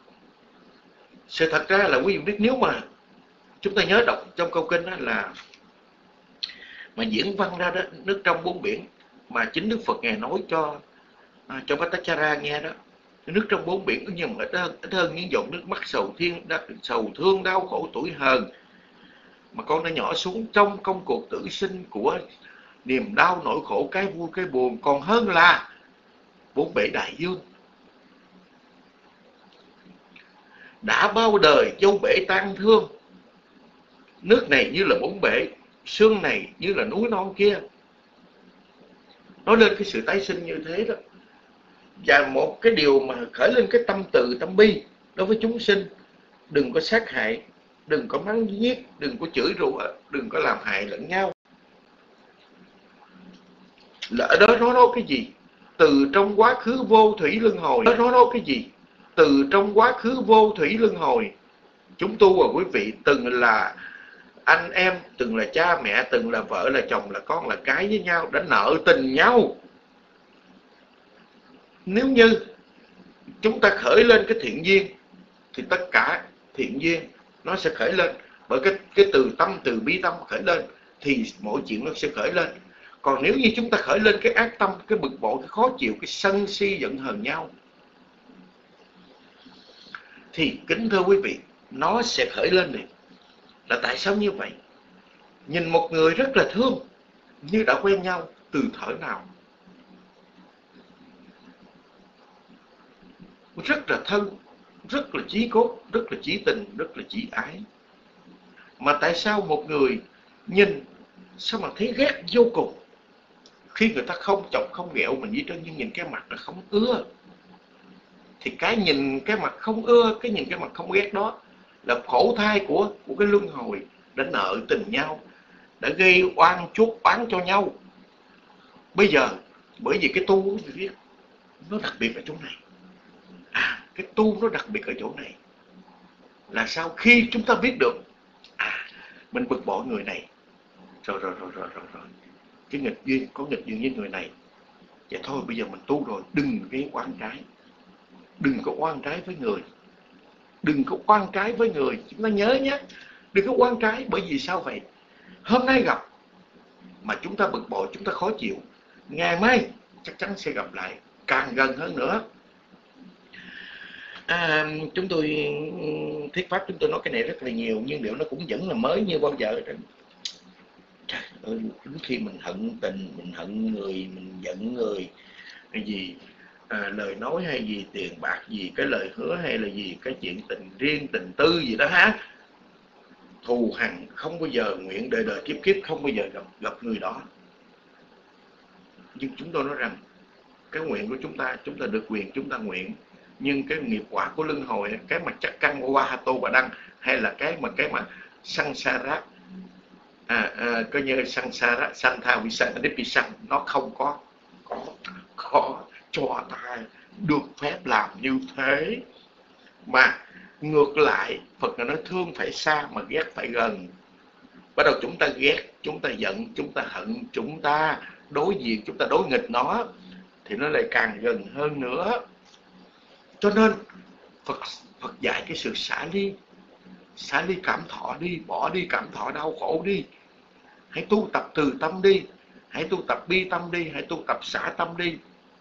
Sự thật ra là quý vị biết, nếu mà chúng ta nhớ đọc trong câu kinh đó là mà diễn văn ra đó, nước trong bốn biển, mà chính Đức Phật Ngài nói cho à, cho Bhattacharya nghe đó, nước trong bốn biển có nhiều ít hơn, ít hơn những giọt nước mắt sầu thiên, sầu thương đau khổ tuổi hờn mà con đã nhỏ xuống trong công cuộc tử sinh của niềm đau nỗi khổ, cái vui cái buồn, còn hơn là bốn bể đại dương. Đã bao đời dâu bể tan thương, nước này như là bốn bể, xương này như là núi non kia. Nói lên cái sự tái sinh như thế đó, Và một cái điều mà khởi lên cái tâm từ, tâm bi đối với chúng sinh. Đừng có sát hại, đừng có mắng giết, đừng có chửi rủa, đừng có làm hại lẫn nhau. Lỡ đó nó nói cái gì? Từ trong quá khứ vô thủy luân hồi. Đó nó nói cái gì? Từ trong quá khứ vô thủy luân hồi, chúng tu và quý vị từng là anh em, từng là cha mẹ, từng là vợ, là chồng, là con, là cái với nhau, đã nợ tình nhau. Nếu như chúng ta khởi lên cái thiện duyên thì tất cả thiện duyên nó sẽ khởi lên. Bởi cái, cái từ tâm, từ bi tâm khởi lên thì mọi chuyện nó sẽ khởi lên. Còn nếu như chúng ta khởi lên cái ác tâm, cái bực bội, cái khó chịu, cái sân si giận hờn nhau, thì kính thưa quý vị, nó sẽ khởi lên liền. Là tại sao như vậy? Nhìn một người rất là thương, như đã quen nhau từ thuở nào, rất là thân, rất là chí cốt, rất là chí tình, rất là chí ái. Mà tại sao một người nhìn sao mà thấy ghét vô cùng? Khi người ta không chọc không ghẹo mình gì trơn, nhưng nhìn cái mặt là không ưa. Thì cái nhìn cái mặt không ưa, cái nhìn cái mặt không ghét đó là khổ thai của, của cái luân hồi đã nợ tình nhau, đã gây oan chuốc oán cho nhau. Bây giờ bởi vì cái tu nó đặc biệt ở chỗ này. À, cái tu nó đặc biệt ở chỗ này là sao? Khi chúng ta biết được à, mình bực bội người này, rồi rồi rồi rồi rồi rồi cái nghịch duyên, có nghịch duyên với người này, vậy thôi bây giờ mình tu rồi, đừng gây oan trái, đừng có oan trái với người, đừng có oan trái với người. Chúng ta nhớ nhé, đừng có oan trái. Bởi vì sao vậy? Hôm nay gặp mà chúng ta bực bội, chúng ta khó chịu, ngày mai chắc chắn sẽ gặp lại, càng gần hơn nữa. À, chúng tôi thuyết pháp, chúng tôi nói cái này rất là nhiều, nhưng điều nó cũng vẫn là mới như bao giờ. Trời ơi, đến khi mình hận tình, mình hận người, mình giận người, hay gì à, lời nói hay gì, tiền bạc gì, cái lời hứa hay là gì, cái chuyện tình riêng, tình tư gì đó ha, thù hằn, không bao giờ nguyện đời đời kiếp kiếp không bao giờ gặp gặp người đó. Nhưng chúng tôi nói rằng cái nguyện của chúng ta, chúng ta được quyền chúng ta nguyện, nhưng cái nghiệp quả của luân hồi, cái mà chắc căn của Wahato và Đăng, hay là cái mà cái mà Sansara, à, à, coi như Sansara, Santha Visanadipisang, nó không có có có cho ta được phép làm như thế. Mà ngược lại, Phật là nói thương phải xa mà ghét phải gần. Bắt đầu chúng ta ghét, chúng ta giận, chúng ta hận, chúng ta đối diện, chúng ta đối nghịch nó, thì nó lại càng gần hơn nữa. Cho nên Phật, Phật dạy cái sự xả ly, xả ly cảm thọ đi, bỏ đi cảm thọ đau khổ đi. Hãy tu tập từ tâm đi, hãy tu tập bi tâm đi, hãy tu tập xả tâm đi.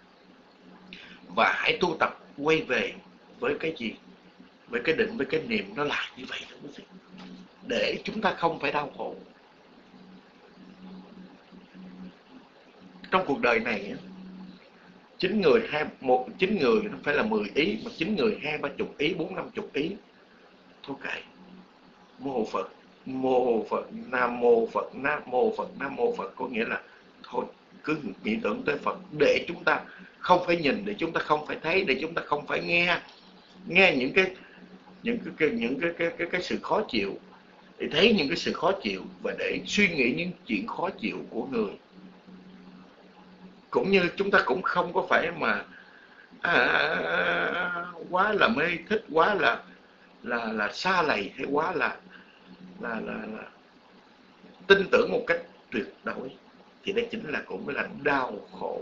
Và hãy tu tập quay về với cái gì? Với cái định, với cái niệm, nó là như vậy đó quý vị. Để chúng ta không phải đau khổ. Trong cuộc đời này, chín người, hai, một, chín người nó phải là mười ý, mà chín người hai ba chục ý, bốn năm chục ý. Thôi kệ. Mô Phật, mô Phật, Nam Mô Phật, Nam Mô Phật, Nam Mô Phật, có nghĩa là thôi cứ nghĩ tưởng tới Phật, để chúng ta không phải nhìn, để chúng ta không phải thấy, để chúng ta không phải nghe nghe những cái những cái, cái những cái cái cái cái sự khó chịu, để thấy những cái sự khó chịu và để suy nghĩ những chuyện khó chịu của người. Cũng như chúng ta cũng không có phải mà à, quá là mê thích, quá là là là xa lầy, hay quá là là là, là tin tưởng một cách tuyệt đối, thì đây chính là cũng là đau khổ.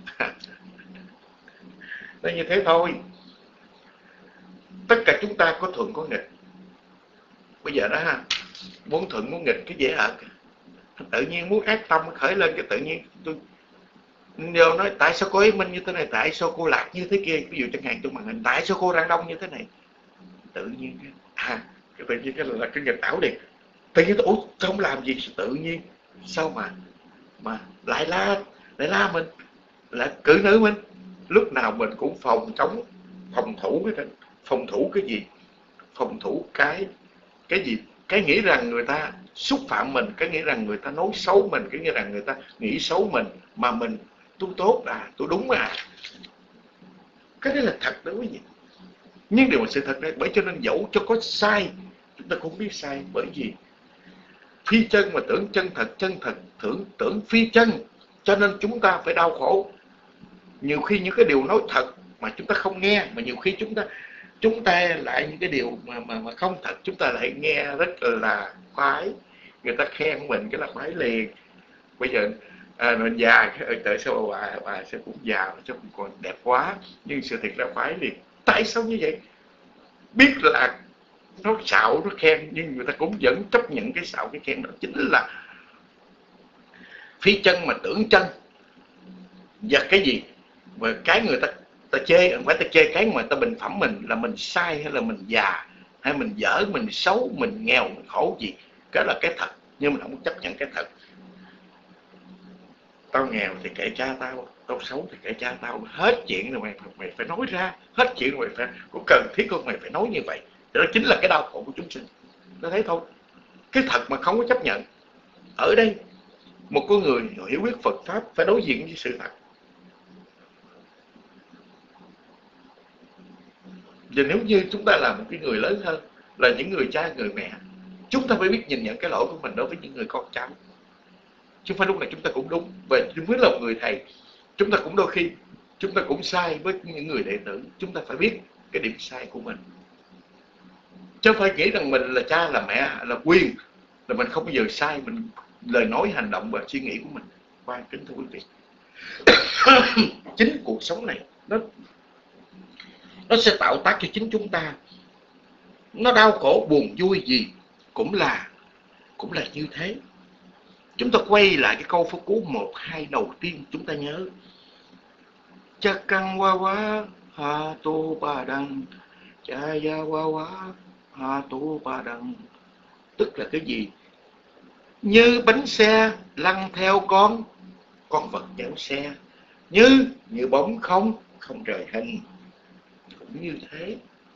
Nó như thế thôi. Tất cả chúng ta có thuận có nghịch. Bây giờ đó ha, muốn thuận muốn nghịch cái dễ ở, tự nhiên muốn ác tâm khởi lên, cái tự nhiên tôi đều nói tại sao cô ấy minh như thế này, tại sao cô lạc như thế kia. Ví dụ chẳng hạn trong màn hình, tại sao cô Răng Đông như thế này. Tự nhiên à, cái tự nhiên cái là cái nghịch ảo đi. Tự nhiên tôi ủa không làm gì, tự nhiên sao mà mà lại la lại la mình, lại cử nữ mình. Lúc nào mình cũng phòng chống, phòng thủ cái đó. Phòng thủ cái gì? Phòng thủ cái cái gì? Cái nghĩ rằng người ta xúc phạm mình, cái nghĩ rằng người ta nói xấu mình, cái nghĩ rằng người ta nghĩ xấu mình, mà mình tôi tốt à, tôi đúng à. Cái đấy là thật đó quý vị. Nhưng điều mà sự thật đấy, bởi cho nên dẫu cho có sai, chúng ta cũng biết sai. Bởi vì phi chân mà tưởng chân thật, chân thật tưởng tưởng phi chân, cho nên chúng ta phải đau khổ. Nhiều khi những cái điều nói thật mà chúng ta không nghe, mà nhiều khi chúng ta chúng ta lại những cái điều mà mà mà không thật, chúng ta lại nghe rất là khoái. Người ta khen mình cái là khoái liền. Bây giờ à, mình già, tại sao bà bà sẽ cũng già, sao cũng còn đẹp quá, nhưng sự thật là khoái liền. Tại sao như vậy? Biết là nó xạo, nó khen, nhưng người ta cũng vẫn chấp nhận cái xạo, cái khen đó. Chính là phi chân mà tưởng chân. Và cái gì mà cái người ta ta chê, không phải ta chê cái mà ta bình phẩm mình là mình sai, hay là mình già, hay mình dở, mình xấu, mình nghèo, mình khổ gì, cái là cái thật. Nhưng mình không chấp nhận cái thật. Tao nghèo thì kệ cha tao, tao xấu thì kệ cha tao, hết chuyện rồi mày mày phải nói ra, hết chuyện rồi mày phải, có cần thiết không mày phải nói như vậy. Đó chính là cái đau khổ của chúng sinh. Nó thấy thôi. Cái thật mà không có chấp nhận. Ở đây một con người hiểu biết Phật pháp phải đối diện với sự thật. Và nếu như chúng ta là một cái người lớn hơn, là những người cha, người mẹ, chúng ta phải biết nhìn nhận cái lỗi của mình đối với những người con cháu. Chứ không phải lúc nào chúng ta cũng đúng. Và mới là một người thầy, chúng ta cũng đôi khi chúng ta cũng sai với những người đệ tử. Chúng ta phải biết cái điểm sai của mình. Chứ không phải nghĩ rằng mình là cha, là mẹ, là quyền, là mình không bao giờ sai, mình lời nói, hành động và suy nghĩ của mình. Khoan kính thưa quý vị. Chính cuộc sống này nó nó sẽ tạo tác cho chính chúng ta. Nó đau khổ, buồn vui gì cũng là cũng là như thế. Chúng ta quay lại cái câu Pháp Cú một hai đầu tiên, chúng ta nhớ. Chakang wa wa ha tu ba đăng, chaya wa wa ha tu ba đăng. Tức là cái gì? Như bánh xe lăn theo con con vật kéo xe, như như bóng không không rời hình. Cũng như thế.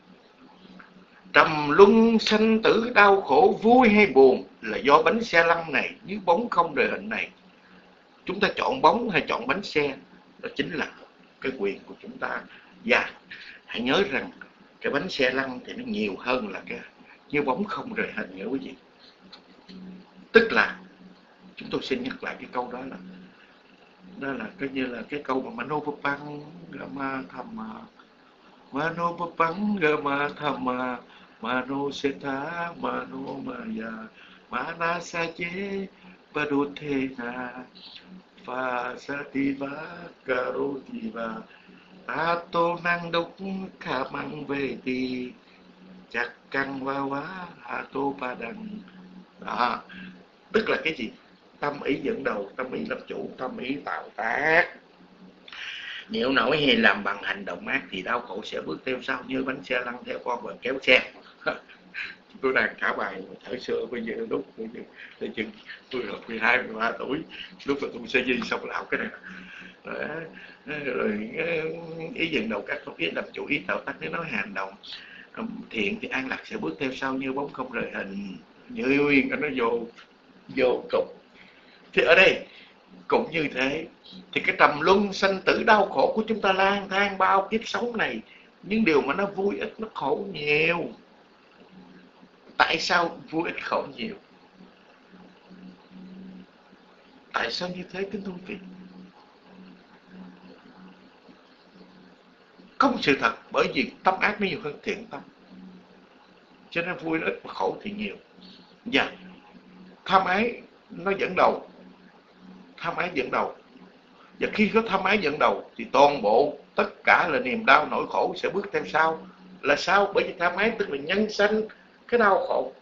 Trầm luân sanh tử đau khổ vui hay buồn là do bánh xe lăn này, như bóng không rời hình này. Chúng ta chọn bóng hay chọn bánh xe, đó chính là cái quyền của chúng ta. Và hãy nhớ rằng cái bánh xe lăn thì nó nhiều hơn là cái như bóng không rời hình nữa quý vị. Tức là chúng tôi xin nhắc lại cái câu đó là đó là coi như là cái câu mà Mano Bapang Gama Thamma, Mano Bapang Gama Thamma, Mano Setha Mano Maya, Mana Sache Padutena, Fasativa Karotiva, Tato Năng Đúc Khả Măng Về Tì, Chắc Căng Wa Wa Hato Ba Đăng. Đó, tức là cái gì? Tâm ý dẫn đầu, tâm ý làm chủ, tâm ý tạo tác. Nếu nói hay làm bằng hành động ác thì đau khổ sẽ bước theo sau, như bánh xe lăn theo con vật kéo xe. Tôi đang cả bài thời xưa, bây giờ lúc bây giờ tôi học mười hai, mười ba tuổi, lúc mà tôi sẽ di xong lão cái này. Rồi, rồi ý dẫn đầu các pháp ý làm chủ, ý tạo tác. Nếu nói hành động thiện thì an lạc sẽ bước theo sau, như bóng không rời hình. Như nguyên nó vô vô cục. Thì ở đây cũng như thế. Thì cái trầm luân sanh tử đau khổ của chúng ta lang thang bao kiếp sống này, những điều mà nó vui ít, nó khổ nhiều. Tại sao vui ít khổ nhiều? Tại sao như thế kính thưa quý vị? Không sự thật, bởi vì tâm ác nó nhiều hơn thiện tâm, cho nên vui nó ít mà khổ thì nhiều. Và tham ái nó dẫn đầu, tham ái dẫn đầu. Và khi có tham ái dẫn đầu thì toàn bộ tất cả là niềm đau nỗi khổ sẽ bước theo sau. Là sao? Bởi vì tham ái tức là nhân sanh cái đau khổ.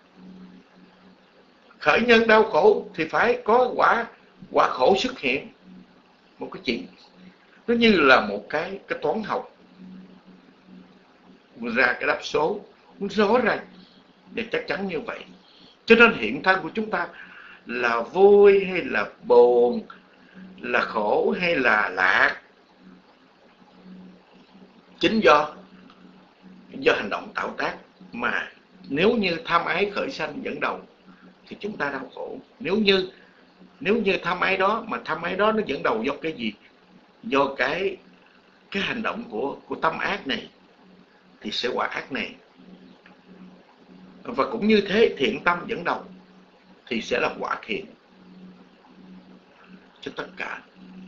Khởi nhân đau khổ thì phải có quả quả khổ xuất hiện. Một cái chuyện nó như là một cái cái toán học ra cái đáp số rõ ràng, và chắc chắn như vậy. Cho nên hiện thân của chúng ta là vui hay là buồn, là khổ hay là lạc, chính do do hành động tạo tác. Mà nếu như tham ái khởi sanh dẫn đầu thì chúng ta đau khổ. Nếu như nếu như tham ái đó, mà tham ái đó nó dẫn đầu do cái gì? Do cái cái hành động của của tâm ác này thì sẽ quả ác này. Và cũng như thế, thiện tâm dẫn đầu thì sẽ là quả thiện cho tất cả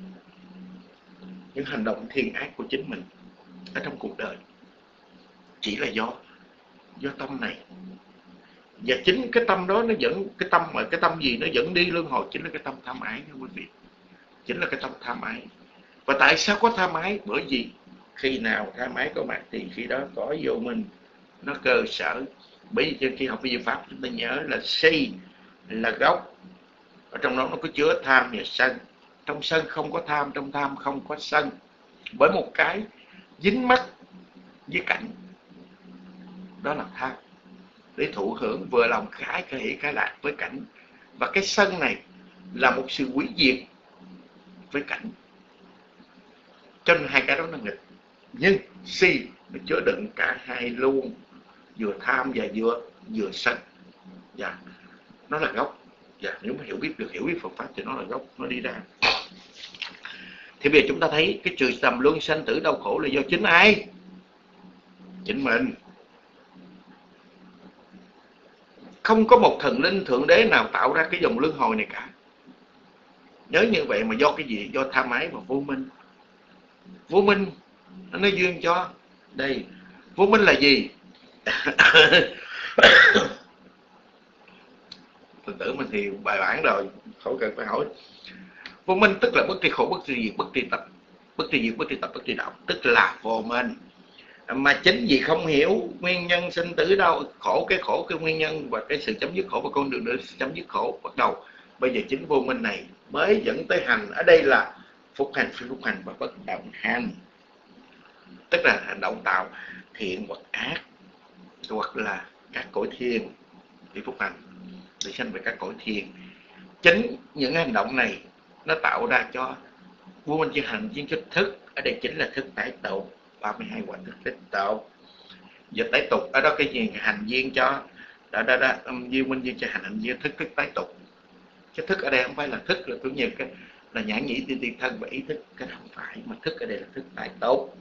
những hành động thiện ác của chính mình ở trong cuộc đời. Chỉ là do do tâm này. Và chính cái tâm đó nó dẫn, cái tâm mà cái tâm gì nó dẫn đi luân hồi, chính là cái tâm tham ái nha quý vị. Chính là cái tâm tham ái. Và tại sao có tham ái? Bởi vì khi nào tham ái có mặt thì khi đó có vô minh nó cơ sở. Bởi vì khi học về Pháp chúng ta nhớ là si là gốc, ở trong đó nó có chứa tham và sân. Trong sân không có tham, trong tham không có sân. Bởi một cái dính mắc với cảnh, đó là tham, để thụ hưởng vừa lòng khái cái hỷ cái lạc với cảnh. Và cái sân này là một sự hủy diệt với cảnh. Cho nên hai cái đó nó nghịch. Nhưng si nó chứa đựng cả hai luôn, vừa tham và vừa vừa sân. Dạ, nó là gốc. Dạ, nếu mà hiểu biết được hiểu biết Phật pháp thì nó là gốc, nó đi ra. Thì bây giờ chúng ta thấy cái trừ tầm luân sanh tử đau khổ là do chính ai? Chính mình. Không có một thần linh thượng đế nào tạo ra cái dòng luân hồi này cả. Nhớ như vậy mà do cái gì? Do tham ái và vô minh. Vô minh nó duyên cho. Đây, vô minh là gì? Tự tử mình thì bài bản rồi, không cần phải hỏi. Vô minh tức là bất tri khổ, bất tri diệt, bất tri tập, bất tri diệt, bất tri tập, bất tri đạo, tức là vô minh. Mà chính vì không hiểu nguyên nhân sinh tử đau khổ, cái khổ, cái nguyên nhân và cái sự chấm dứt khổ và con đường để chấm dứt khổ bắt đầu. Bây giờ chính vô minh này mới dẫn tới hành. Ở đây là phúc hành, phi phúc hành và bất động hành. Tức là hành động tạo thiện hoặc ác, hoặc là các cõi thiên, phi phúc hành để sanh về các cõi thiên. Chính những hành động này nó tạo ra cho vô minh chi hành duyên cho thức. Ở đây chính là thức tái tục, ba mươi hai quả thức tái tục. Giờ tái tục ở đó cái gì? Hành duyên cho đó, đó, đó, duyên minh duyên cho hành hành duyên thức, thức tái tục. Cái thức ở đây không phải là thức là tưởng nhiều cái là nhãn nhĩ tiên tiên thân và ý thức, cái đó không phải, mà thức ở đây là thức tái tục.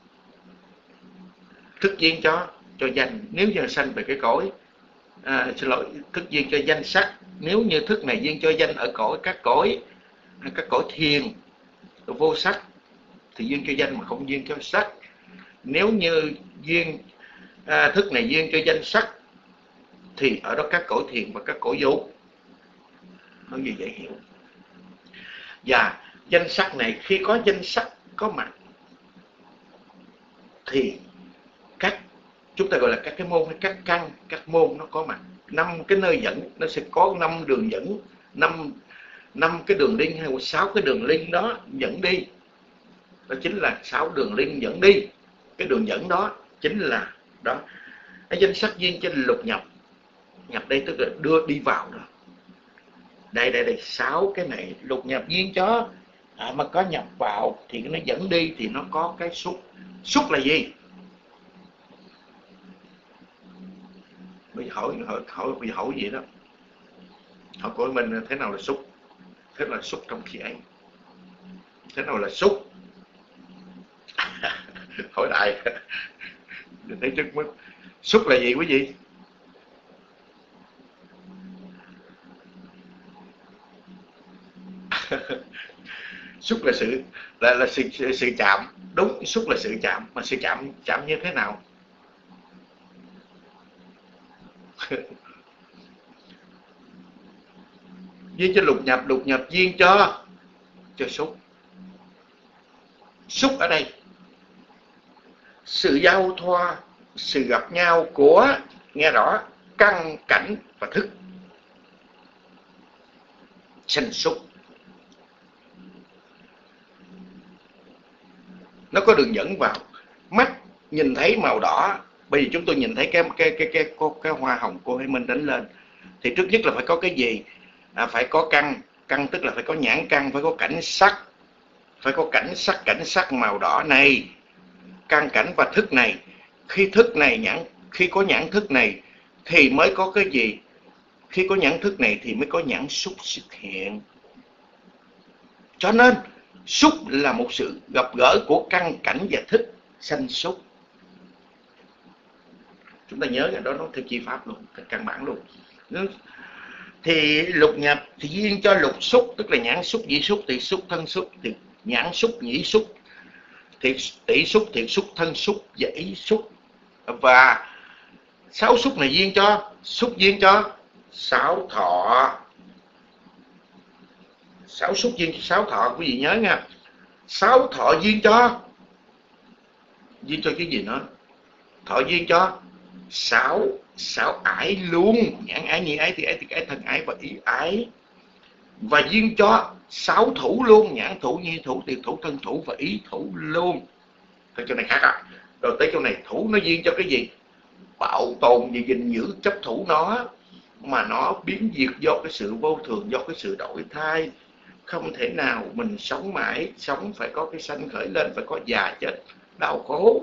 Thức duyên cho cho danh, nếu như sanh về cái cõi à, xin lỗi, thức duyên cho danh sắc. Nếu như thức này duyên cho danh ở cõi các cõi các cõi thiền vô sắc thì duyên cho danh mà không duyên cho sắc. Nếu như duyên à, thức này duyên cho danh sắc thì ở đó các cõi thiền và các cõi vô. Nói gì dễ hiểu. Và danh sắc này khi có danh sắc có mặt thì các chúng ta gọi là các cái môn hay các căn, các môn nó có mặt. Năm cái nơi dẫn, nó sẽ có năm đường dẫn, năm năm cái đường link hay sáu cái đường link đó dẫn đi. Đó chính là sáu đường link dẫn đi. Cái đường dẫn đó chính là đó. Cái danh sắc duyên trên lục nhập. Nhập đây tức là đưa đi vào đó. Đây đây đây sáu cái này lục nhập duyên cho à, mà có nhập vào thì nó dẫn đi thì nó có cái xúc. Xúc là gì? Bây giờ hỏi hỏi hỏi bây giờ hỏi gì đó. Hỏi của mình thế nào là xúc? Thế là xúc trong khi ấy. Thế nào là xúc? Hỏi đại. Thấy trước mức. Xúc là gì quý vị? Xúc là sự là là sự, sự sự chạm. Đúng, xúc là sự chạm, mà sự chạm chạm như thế nào? Duyên cho lục nhập, lục nhập duyên cho cho xúc. Xúc ở đây sự giao thoa, sự gặp nhau của, nghe rõ, căn, cảnh và thức. Sanh xúc. Nó có đường dẫn vào. Mắt nhìn thấy màu đỏ. Bây giờ chúng tôi nhìn thấy cái cái cái cái cái, cái hoa hồng cô Hay Minh đánh lên thì trước nhất là phải có cái gì? À, phải có căn. Căn tức là phải có nhãn căn, phải có cảnh sắc. Phải có cảnh sắc, cảnh sắc màu đỏ này, căn cảnh và thức này. Khi thức này nhãn, khi có nhãn thức này thì mới có cái gì? Khi có nhãn thức này thì mới có nhãn xúc xuất hiện. Cho nên Xúc là một sự gặp gỡ của căn cảnh và thức sanh xúc. Chúng ta nhớ cái đó, nó theo chi pháp luôn, căn bản luôn. Thì lục nhập thì duyên cho lục xúc, tức là nhãn xúc, nhĩ xúc, tỷ xúc, thân xúc. Thì nhãn xúc, nhĩ xúc, thì tỷ xúc, thiệt xúc, thân xúc và ý xúc. Và sáu xúc này duyên cho, xúc duyên cho sáu thọ. Sáu xúc duyên cho sáu thọ, quý vị nhớ nha. Sáu thọ duyên cho, duyên cho cái gì nữa? Thọ duyên cho sáu sáu ái luôn, nhãn ái, nhĩ ái, thì ái, thì ái, thân ái và ý ái. Và duyên cho sáu thủ luôn, nhãn thủ, nhĩ thủ, thiệt thủ, thân thủ và ý thủ luôn. Cái chỗ này khác à. Rồi tới chỗ này, thủ nó duyên cho cái gì? Bảo tồn và gìn giữ chấp thủ nó, mà nó biến diệt do cái sự vô thường, do cái sự đổi thay. Không thể nào mình sống mãi, sống phải có cái sanh khởi lên, phải có già chết, đau khổ.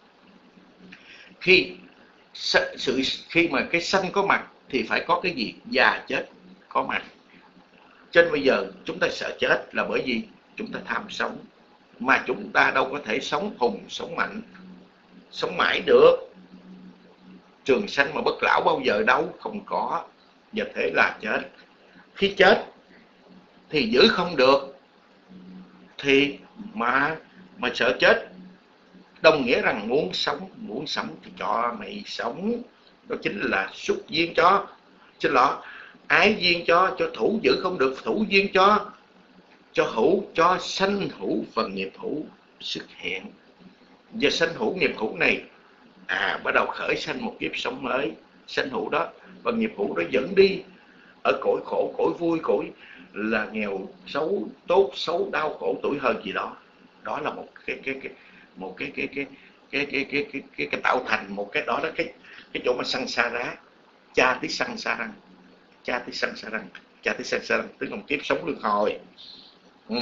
Khi sự khi mà cái sanh có mặt thì phải có cái gì? Già chết có mặt. Cho nên bây giờ chúng ta sợ chết là bởi vì chúng ta tham sống, mà chúng ta đâu có thể sống hùng, sống mạnh, sống mãi được. Trường sanh mà bất lão bao giờ đâu, không có. Và thế là chết. Khi chết thì giữ không được, thì mà mà sợ chết đồng nghĩa rằng muốn sống, muốn sống thì cho mày sống. Đó chính là xúc duyên cho, xin lỗi, ái duyên cho, cho thủ giữ không được, thủ duyên cho, cho hữu, cho sanh hữu và nghiệp hữu xuất hiện. Và sanh hữu nghiệp hữu này à bắt đầu khởi sanh một kiếp sống mới. Sanh hữu đó và nghiệp hữu đó dẫn đi ở cõi khổ, cõi vui, cõi là nghèo, xấu, tốt, xấu, đau khổ, tuổi hơn gì đó. Đó là một cái cái cái một cái cái cái cái cái cái cái cái, cái tạo thành một cái đó đó, cái cái chỗ mà sanh xa rá, cha tí sanh xa răng, cha tí sanh xa răng, cha tí sanh xa răng, tức là một kiếp sống luân hồi. Ừ.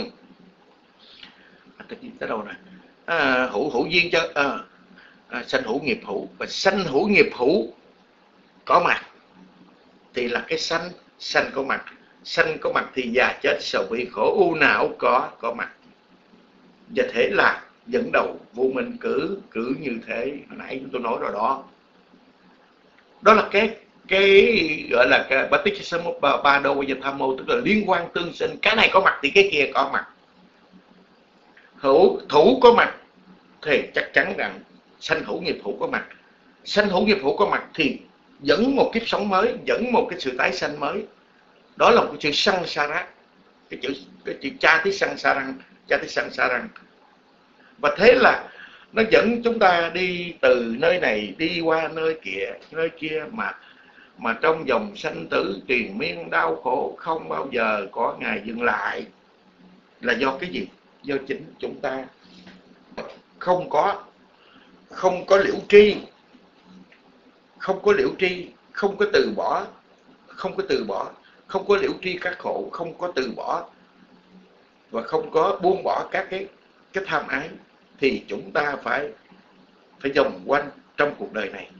Tới đâu rồi? À, hữu hữu duyên cho à, à, sanh hữu nghiệp hữu, và sanh hữu nghiệp hữu có mặt thì là cái sanh, sanh có mặt, sanh có mặt thì già chết sầu bi khổ u não có có mặt. Và thế là dẫn đầu vô minh cử cử như thế. Hồi nãy chúng tôi nói rồi đó. Đó là cái cái gọi là cái Paticcasamuppada và tham mô, tức là liên quan tương sinh. Cái này có mặt thì cái kia có mặt. Hữu thủ có mặt thì chắc chắn rằng sanh hữu nghiệp hữu có mặt. Sanh hữu nghiệp hữu có mặt thì dẫn một kiếp sống mới, dẫn một cái sự tái sanh mới. Đó là một chữ sanh sa rát, cái chữ cái chữ cha tí sanh sa răng, cha tí sanh sa răng. Và thế là nó dẫn chúng ta đi từ nơi này đi qua nơi kia, nơi kia mà mà trong dòng sanh tử triền miên đau khổ không bao giờ có ngày dừng lại. Là do cái gì? Do chính chúng ta không có không có liễu tri, không có liễu tri, không có từ bỏ, không có từ bỏ, không có liễu tri các khổ, không có từ bỏ và không có buông bỏ các cái cái tham ái, thì chúng ta phải phải vòng quanh trong cuộc đời này.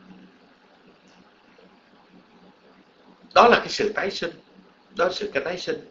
Đó là cái sự tái sinh, đó là sự cái tái sinh.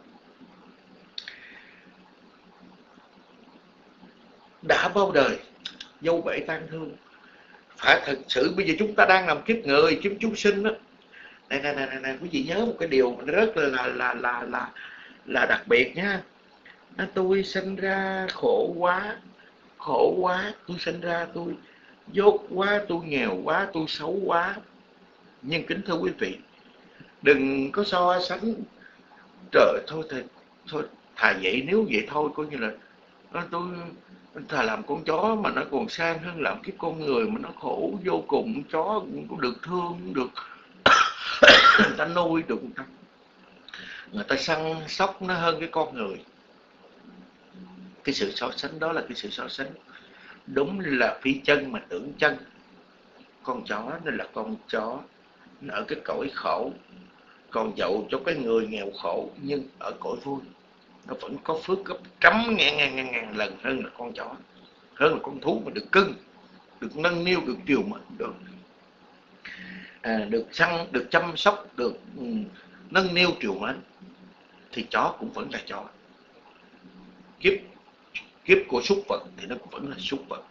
Đã bao đời dâu bể tan thương. Phải thật sự bây giờ chúng ta đang làm kiếp người, kiếp chúng sinh đó. Này này này này, quý vị nhớ một cái điều rất là là là là là, là đặc biệt nha. Tôi sinh ra khổ quá, khổ quá, tôi sinh ra tôi dốt quá, tôi nghèo quá, tôi xấu quá. Nhưng kính thưa quý vị, đừng có so sánh. Trời thôi thôi, thôi thà vậy, nếu vậy thôi coi như là tôi thà làm con chó mà nó còn sang hơn làm cái con người mà nó khổ vô cùng. Chó cũng được thương, được người ta nuôi, được người ta, người ta săn sóc nó hơn cái con người. Cái sự so sánh đó là cái sự so sánh đúng là phi chân mà tưởng chân. Con chó nên là con chó, nó ở cái cõi khổ, còn dậu cho cái người nghèo khổ nhưng ở cõi vui, nó vẫn có phước gấp trăm ngàn ngàn ngàn ngàn lần hơn là con chó, hơn là con thú mà được cưng, được nâng niu, được chiều mến, được à, được săn, được chăm sóc, được um, nâng niu chiều mến. Thì chó cũng vẫn là chó. Kiếp kiếp của súc vật thì nó cũng vẫn là súc vật.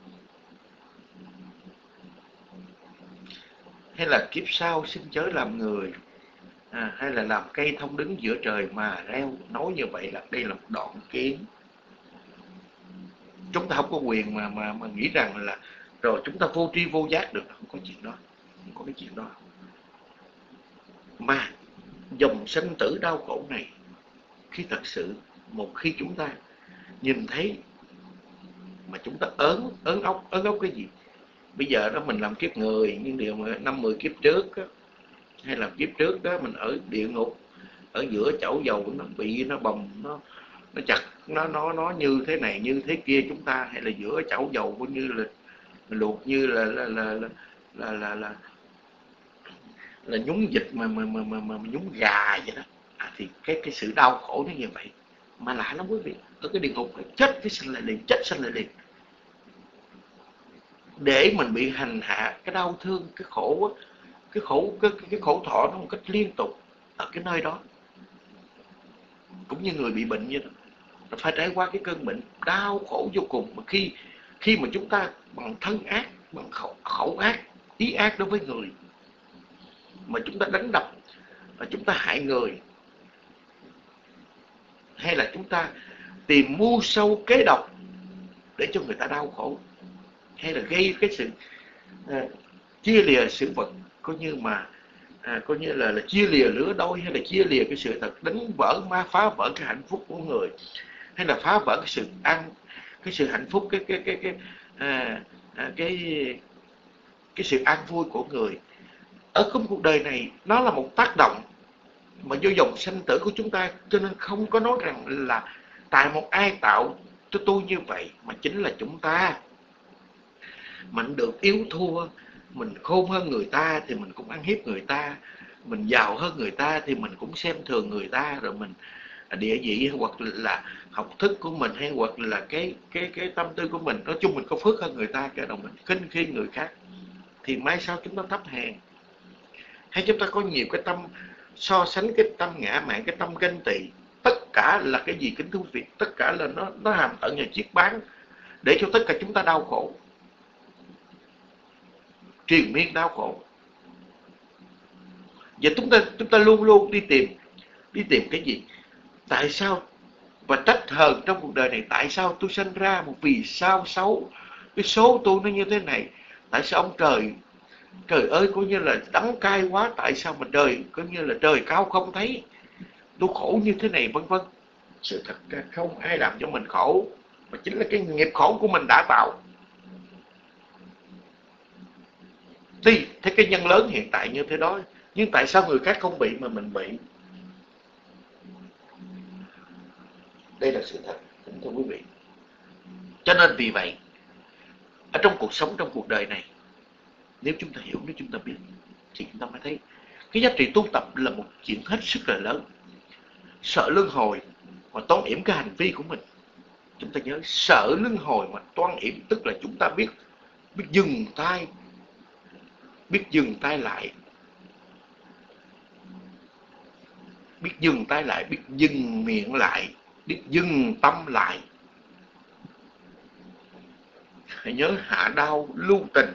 Hay là kiếp sau xin chớ làm người, à, hay là làm cây thông đứng giữa trời mà reo. Nói như vậy là đây là một đoạn kiến. Chúng ta không có quyền mà mà mà nghĩ rằng là rồi chúng ta vô tri vô giác được, không có chuyện đó, không có cái chuyện đó. Mà dòng sanh tử đau khổ này, khi thật sự một khi chúng ta nhìn thấy mà chúng ta ớn ớn ốc ớn ốc cái gì? Bây giờ đó mình làm kiếp người, nhưng điều mà năm mười kiếp trước đó, hay là kiếp trước đó mình ở địa ngục, ở giữa chảo dầu nó bị nó bồng, nó nó chặt, nó nó nó như thế này như thế kia chúng ta, hay là giữa chảo dầu cũng như là luộc như là là là là là là, là, là nhúng vịt mà mà mà mà, mà nhúng gà vậy đó. À, thì cái cái sự đau khổ nó như vậy. Mà lạ lắm quý vị, ở cái địa ngục là chết cái sinh lại liền, chết sinh lại liền, để mình bị hành hạ, cái đau thương, cái khổ, cái khổ cái, cái khổ thọ nó một cách liên tục ở cái nơi đó. Cũng như người bị bệnh vậy đó, nó phải trải qua cái cơn bệnh đau khổ vô cùng. Mà khi khi mà chúng ta bằng thân ác, bằng khẩu, khẩu ác, ý ác đối với người, mà chúng ta đánh đập, và chúng ta hại người, hay là chúng ta tìm mưu sâu kế độc để cho người ta đau khổ, hay là gây cái sự à, chia lìa sự vật, coi như mà à, coi như là, là chia lìa lứa đôi, hay là chia lìa cái sự thật, đánh vỡ ma phá vỡ cái hạnh phúc của người, hay là phá vỡ cái sự an, cái sự hạnh phúc, cái cái cái cái à, à, cái cái sự an vui của người. Ở trong cuộc đời này nó là một tác động mà do dòng sanh tử của chúng ta, cho nên không có nói rằng là tại một ai tạo cho tôi như vậy, mà chính là chúng ta. Mình được yếu thua, mình khôn hơn người ta thì mình cũng ăn hiếp người ta, mình giàu hơn người ta thì mình cũng xem thường người ta, rồi mình địa vị hoặc là học thức của mình, hay hoặc là cái cái cái tâm tư của mình, nói chung mình có phước hơn người ta, cái đầu mình khinh khi người khác, thì mai sau chúng ta thấp hèn. Hay chúng ta có nhiều cái tâm so sánh, cái tâm ngã mạn, cái tâm ganh tị, tất cả là cái gì kính thú vị? Tất cả là nó nó hàm tận vào chiếc bán, để cho tất cả chúng ta đau khổ, triền miên đau khổ. Và chúng ta chúng ta luôn luôn đi tìm đi tìm cái gì? Tại sao? Và trách hờn trong cuộc đời này, tại sao tôi sinh ra một vì sao xấu, cái số tôi nó như thế này, tại sao ông trời trời ơi coi như là đắng cay quá, tại sao mà trời coi như là trời cao không thấy, tôi khổ như thế này, vân vân. Sự thật ra không ai làm cho mình khổ, mà chính là cái nghiệp khổ của mình đã tạo. Tuy thế cái nhân lớn hiện tại như thế đó, nhưng tại sao người khác không bị mà mình bị? Đây là sự thật, thưa quý vị. Cho nên vì vậy, ở trong cuộc sống, trong cuộc đời này, nếu chúng ta hiểu, nếu chúng ta biết, thì chúng ta mới thấy cái giá trị tu tập là một chuyện hết sức là lớn. Sợ luân hồi mà toan yểm cái hành vi của mình. Chúng ta nhớ, sợ luân hồi mà toan yểm, tức là chúng ta biết biết dừng tay, biết dừng tay lại, biết dừng tay lại, biết dừng miệng lại, biết dừng tâm lại. Hãy nhớ hạ đau lưu tình.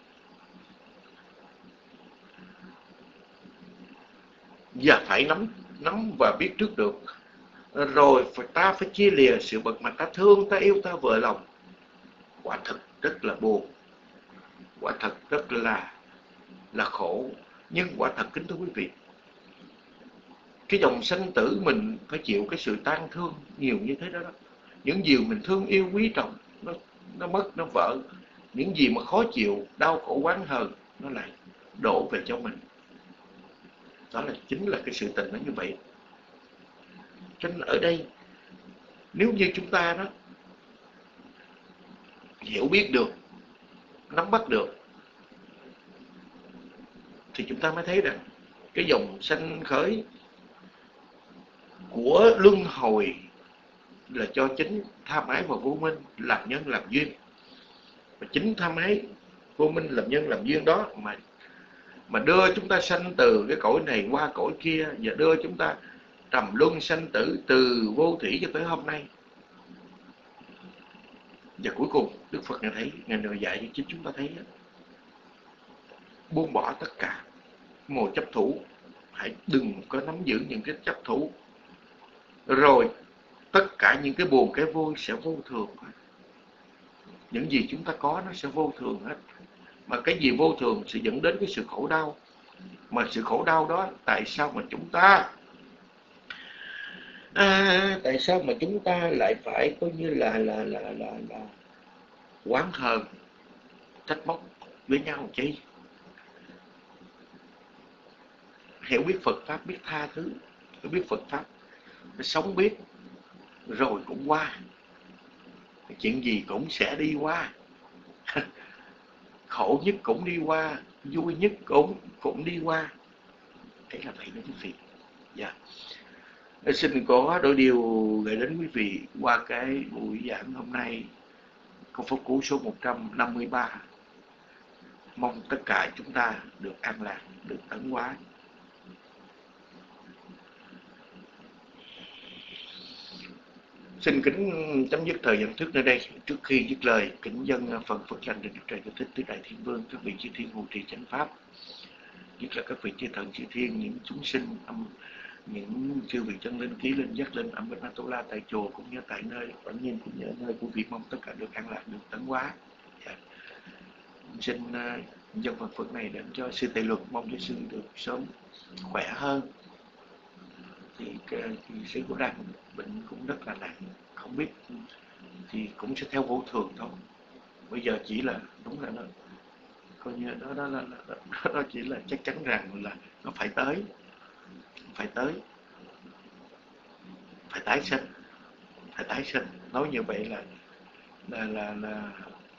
Và phải nắm nắm và biết trước được. Rồi ta phải chia lìa sự vật mà ta thương, ta yêu, ta vừa lòng. Quả thật rất là buồn, quả thật rất là là khổ. Nhưng quả thật, kính thưa quý vị, cái dòng sanh tử mình phải chịu cái sự tan thương nhiều như thế đó, đó. Những gì mình thương yêu quý trọng, nó, nó mất, nó vỡ. Những gì mà khó chịu, đau khổ oán hờn, nó lại đổ về cho mình. Đó là chính là cái sự tình nó như vậy. Cho nên ở đây, nếu như chúng ta đó hiểu biết được, nắm bắt được, thì chúng ta mới thấy rằng cái dòng sanh khởi của luân hồi là cho chính tham ái và vô minh làm nhân làm duyên. Và chính tham ái vô minh làm nhân làm duyên đó mà mà đưa chúng ta sanh từ cái cõi này qua cõi kia, và đưa chúng ta trầm luân sanh tử từ vô thủy cho tới hôm nay. Và cuối cùng Đức Phật Ngài thấy, Ngài nói dạy cho chính chúng ta thấy, buông bỏ tất cả mọi chấp thủ, hãy đừng có nắm giữ những cái chấp thủ, rồi tất cả những cái buồn cái vui sẽ vô thường. Những gì chúng ta có nó sẽ vô thường hết, mà cái gì vô thường sẽ dẫn đến cái sự khổ đau. Mà sự khổ đau đó, tại sao mà chúng ta à, tại sao mà chúng ta lại phải coi như là là là là, là oán hờn trách móc với nhau chi? Hiểu biết Phật pháp, biết tha thứ, hiểu biết Phật pháp, sống biết rồi cũng qua. Chuyện gì cũng sẽ đi qua. Khổ nhất cũng đi qua, vui nhất cũng cũng đi qua. Đấy là vậy đó quý vị. Dạ. Xin có đôi điều gửi đến quý vị qua cái buổi giảng hôm nay, câu pháp cú số một trăm năm mươi ba. Mong tất cả chúng ta được an lạc, được tấn hóa. Xin kính chấm dứt thời gian thức nơi đây. Trước khi dứt lời, kính dâng phần Phật lành đến Đức Trời Thích Tứ Đại Thiên Vương, các vị chư thiên hộ trì chánh pháp, nhất là các vị chư thần chư thiên, những chúng sinh âm, những chư vị chân linh ký linh giác linh âm binh Atula tại chùa cũng như tại nơi bản nhiên cũng như nơi của vị, mong tất cả được an lạc, được tấn hóa. Yeah. Xin uh, dâng phần Phật này đến cho sư Tề Luật, mong cho sư được sớm khỏe hơn. Thì, thì sư cũng đang bệnh cũng rất là nặng, không biết thì cũng sẽ theo vô thường thôi. Bây giờ chỉ là đúng là nó coi như đó đó là đó, đó, đó chỉ là chắc chắn rằng là nó phải tới, phải tới, phải tái sinh, phải tái sinh. Nói như vậy là là là là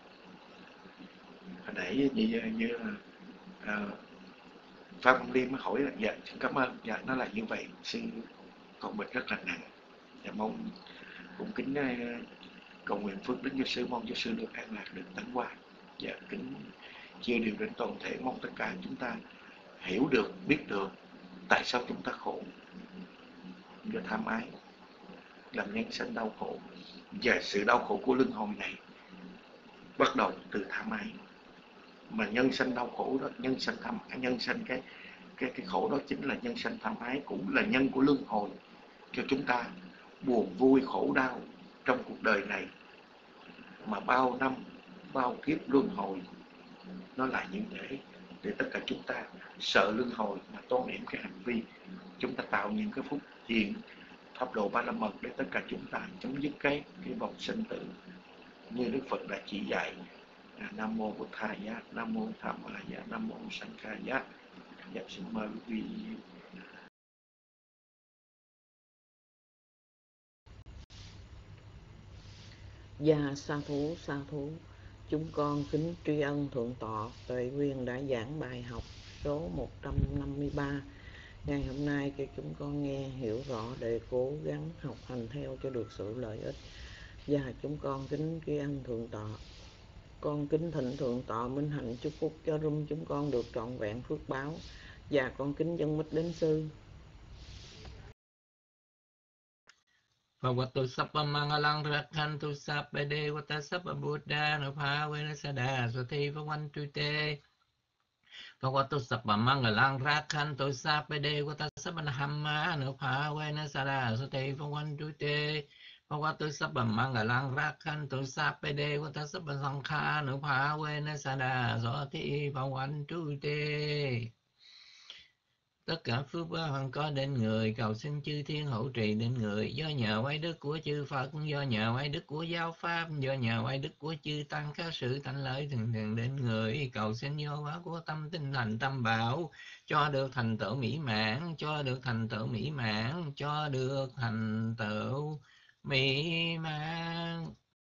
để như như là à, Phan Phong Liên mới hỏi là dạ xin cảm ơn, dạ nó là như vậy. Sư còn bệnh rất là nặng, dạ mong cũng kính cầu nguyện phước đến cho sư, mong cho sư được an lạc, được tấn hóa. Dạ kính chia điều đến toàn thể, mong tất cả chúng ta hiểu được, biết được tại sao chúng ta khổ do tham ái, làm nhân sanh đau khổ. Và sự đau khổ của luân hồi này bắt đầu từ tham ái. Mà nhân sanh đau khổ đó, nhân sanh tham ái, nhân sanh cái cái cái khổ đó chính là nhân sanh tham ái, cũng là nhân của luân hồi cho chúng ta buồn vui khổ đau trong cuộc đời này. Mà bao năm, bao kiếp luân hồi nó là như thế, để tất cả chúng ta sợ luân hồi mà tôn niệm cái hành vi, chúng ta tạo những cái phúc thiện pháp độ ba la mật để tất cả chúng ta chấm dứt cái cái vòng sinh tử như Đức Phật đã chỉ dạy. Nam mô Bụt Thầy Giá, Nam mô Tham Ma Giá, Nam mô Sanh Kha Giá. Dạ xin mời quý vị. Dạ sa thú, sa thú. Chúng con kính tri ân Thượng tọa Tuệ Quyên đã giảng bài học số một trăm năm mươi ba. Ngày hôm nay cho chúng con nghe hiểu rõ để cố gắng học hành theo cho được sự lợi ích. Và chúng con kính tri ân Thượng tọa. Con kính thỉnh Thượng tọa minh hạnh chúc phúc cho room chúng con được trọn vẹn phước báo. Và con kính dâng mít đến sư. Bhagavato Sappa Mangalang Rakhantu Sappa Devata Sappa Buddha Nupavena Sada Sati Bhavantu Te. Bhagavato Sappa Mangalang Rakhantu Sappa Devata Sappa Dhamma Nupavena Sada Sati Bhavantu Te. Bhagavato Sappa Mangalang Rakhantu Sappa Devata Sappa Sankha Nupavena Sada Sati Bhavantu Te. Tất cả phước báo hằng có đến người, cầu xin chư thiên hỗ trì đến người, do nhờ oai đức của chư Phật, do nhờ oai đức của giáo pháp, do nhờ oai đức của chư tăng, các sự thánh lợi thường thường đến người, cầu xin do hóa của tâm tinh thành tâm bảo, cho được thành tựu mỹ mãn, cho được thành tựu mỹ mãn, cho được thành tựu mỹ mãn.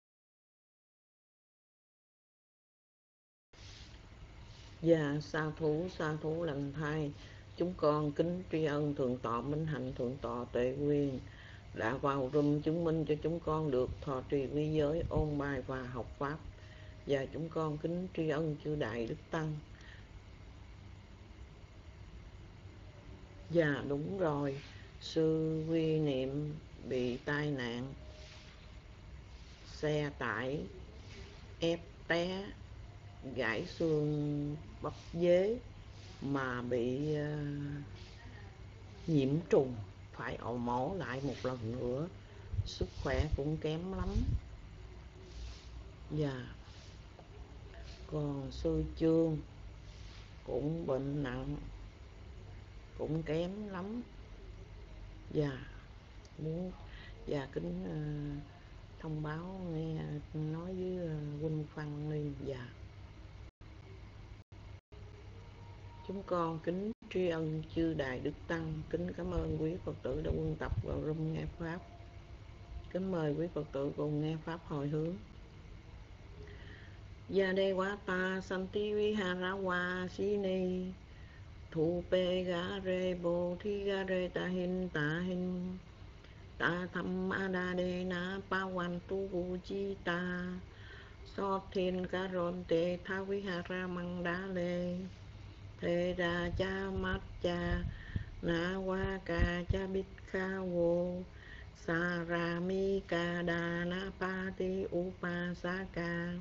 Dạ sa thú, sa thú lành thai. Chúng con kính tri ân Thượng tọa minh hạnh, Thượng tọa Tuệ Quyên đã vào room chứng minh cho chúng con được thọ trì quy giới, ôn bài và học pháp. Và chúng con kính tri ân chư Đại Đức Tăng. Dạ đúng rồi, sư Quy Niệm bị tai nạn xe tải ép té gãy xương bắp dế mà bị uh, nhiễm trùng, phải ổ mổ lại một lần nữa, sức khỏe cũng kém lắm. Và yeah. Còn sư Chương cũng bệnh nặng, cũng kém lắm. Và yeah. muốn và yeah, kính uh, thông báo nghe nói với uh, huynh Phan Liên. Và yeah. chúng con kính tri ân chư Đại Đức Tăng, kính cảm ơn quý Phật tử đã quân tập vào room nghe pháp. Kính mời quý Phật tử cùng nghe pháp hồi hướng. Gia đề quá ta santi viharawa sini thu pe ga re bo thi ga re ta hin ta hin ta tham ada de na pa wan tu vu chi ta so thiên ca ron te tha vihara mang đa lê thế ra cha mát cha na wa ca cha bít ca vô sa ra mi ca đà na pa ti upa sa ca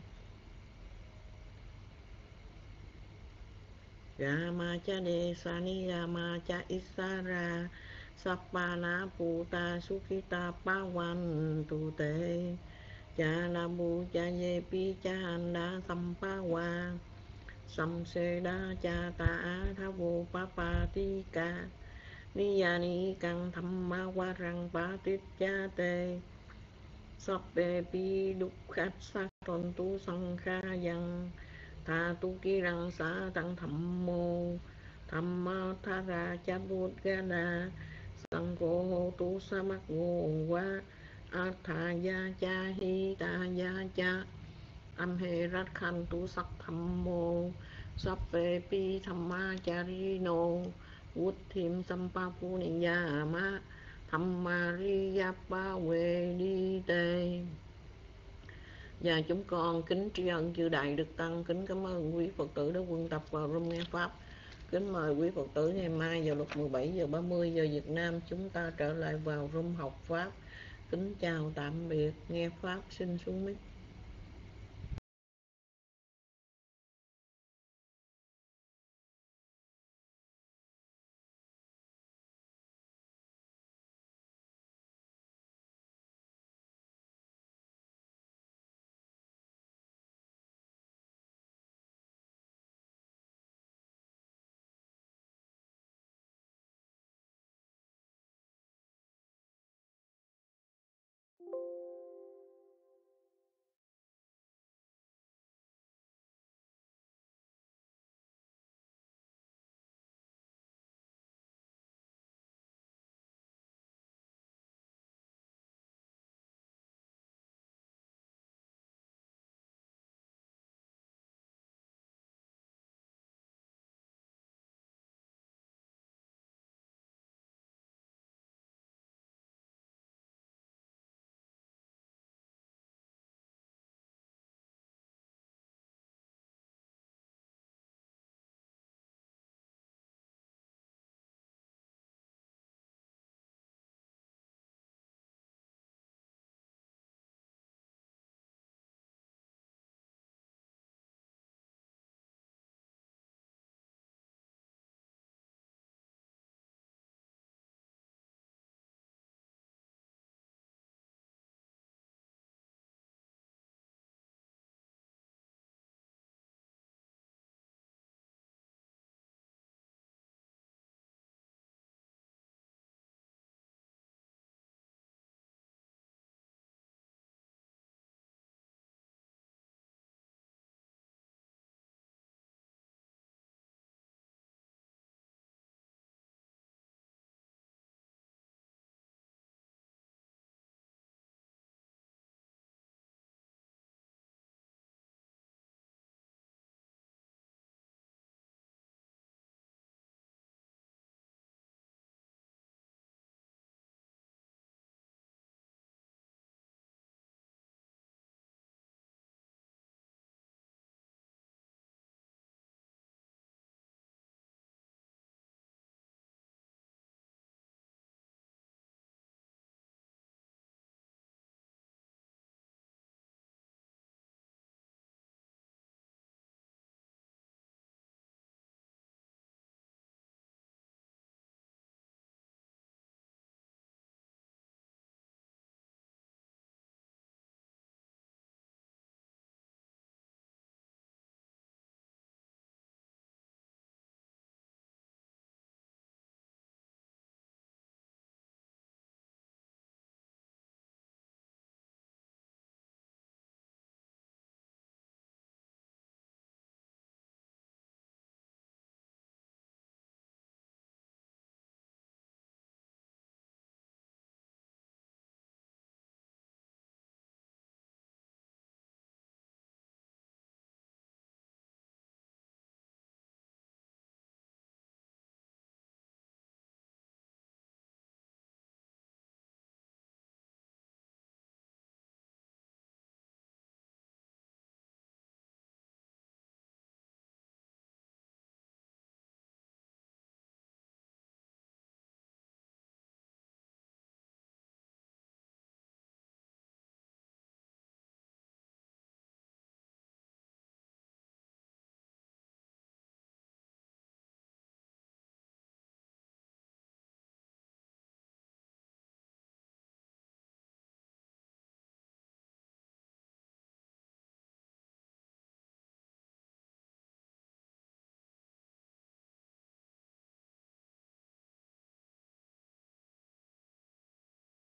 Rama cha de sani Rama cha isara Sapana puta sukita pawan tu te cha namu cha ye pi cha anda sampawa samseda cha ta tha vô papa ti ca ni ya ni căng thamma wa rang pa tit cha te sappe pi dukkhat sakton tu sankha yang tha tu ki rang sa tăng thầm mô tham ma tha ra cha bút ga na sang cô hô tu sa mắc ngô quá a tha ya cha hi ta ya cha am he rát khăn tu sắc thầm mô sắp về pi tham ma cha ri nô vút thiêm sampa phu ni ya ma tham ma ri ya pa we đi tê. Và chúng con kính tri ân chư Đại Đức Tăng, kính cảm ơn quý Phật tử đã quân tập vào room nghe pháp. Kính mời quý Phật tử ngày mai vào lúc mười bảy giờ ba mươi giờ Việt Nam chúng ta trở lại vào room học pháp. Kính chào tạm biệt, nghe pháp xin xuống mic.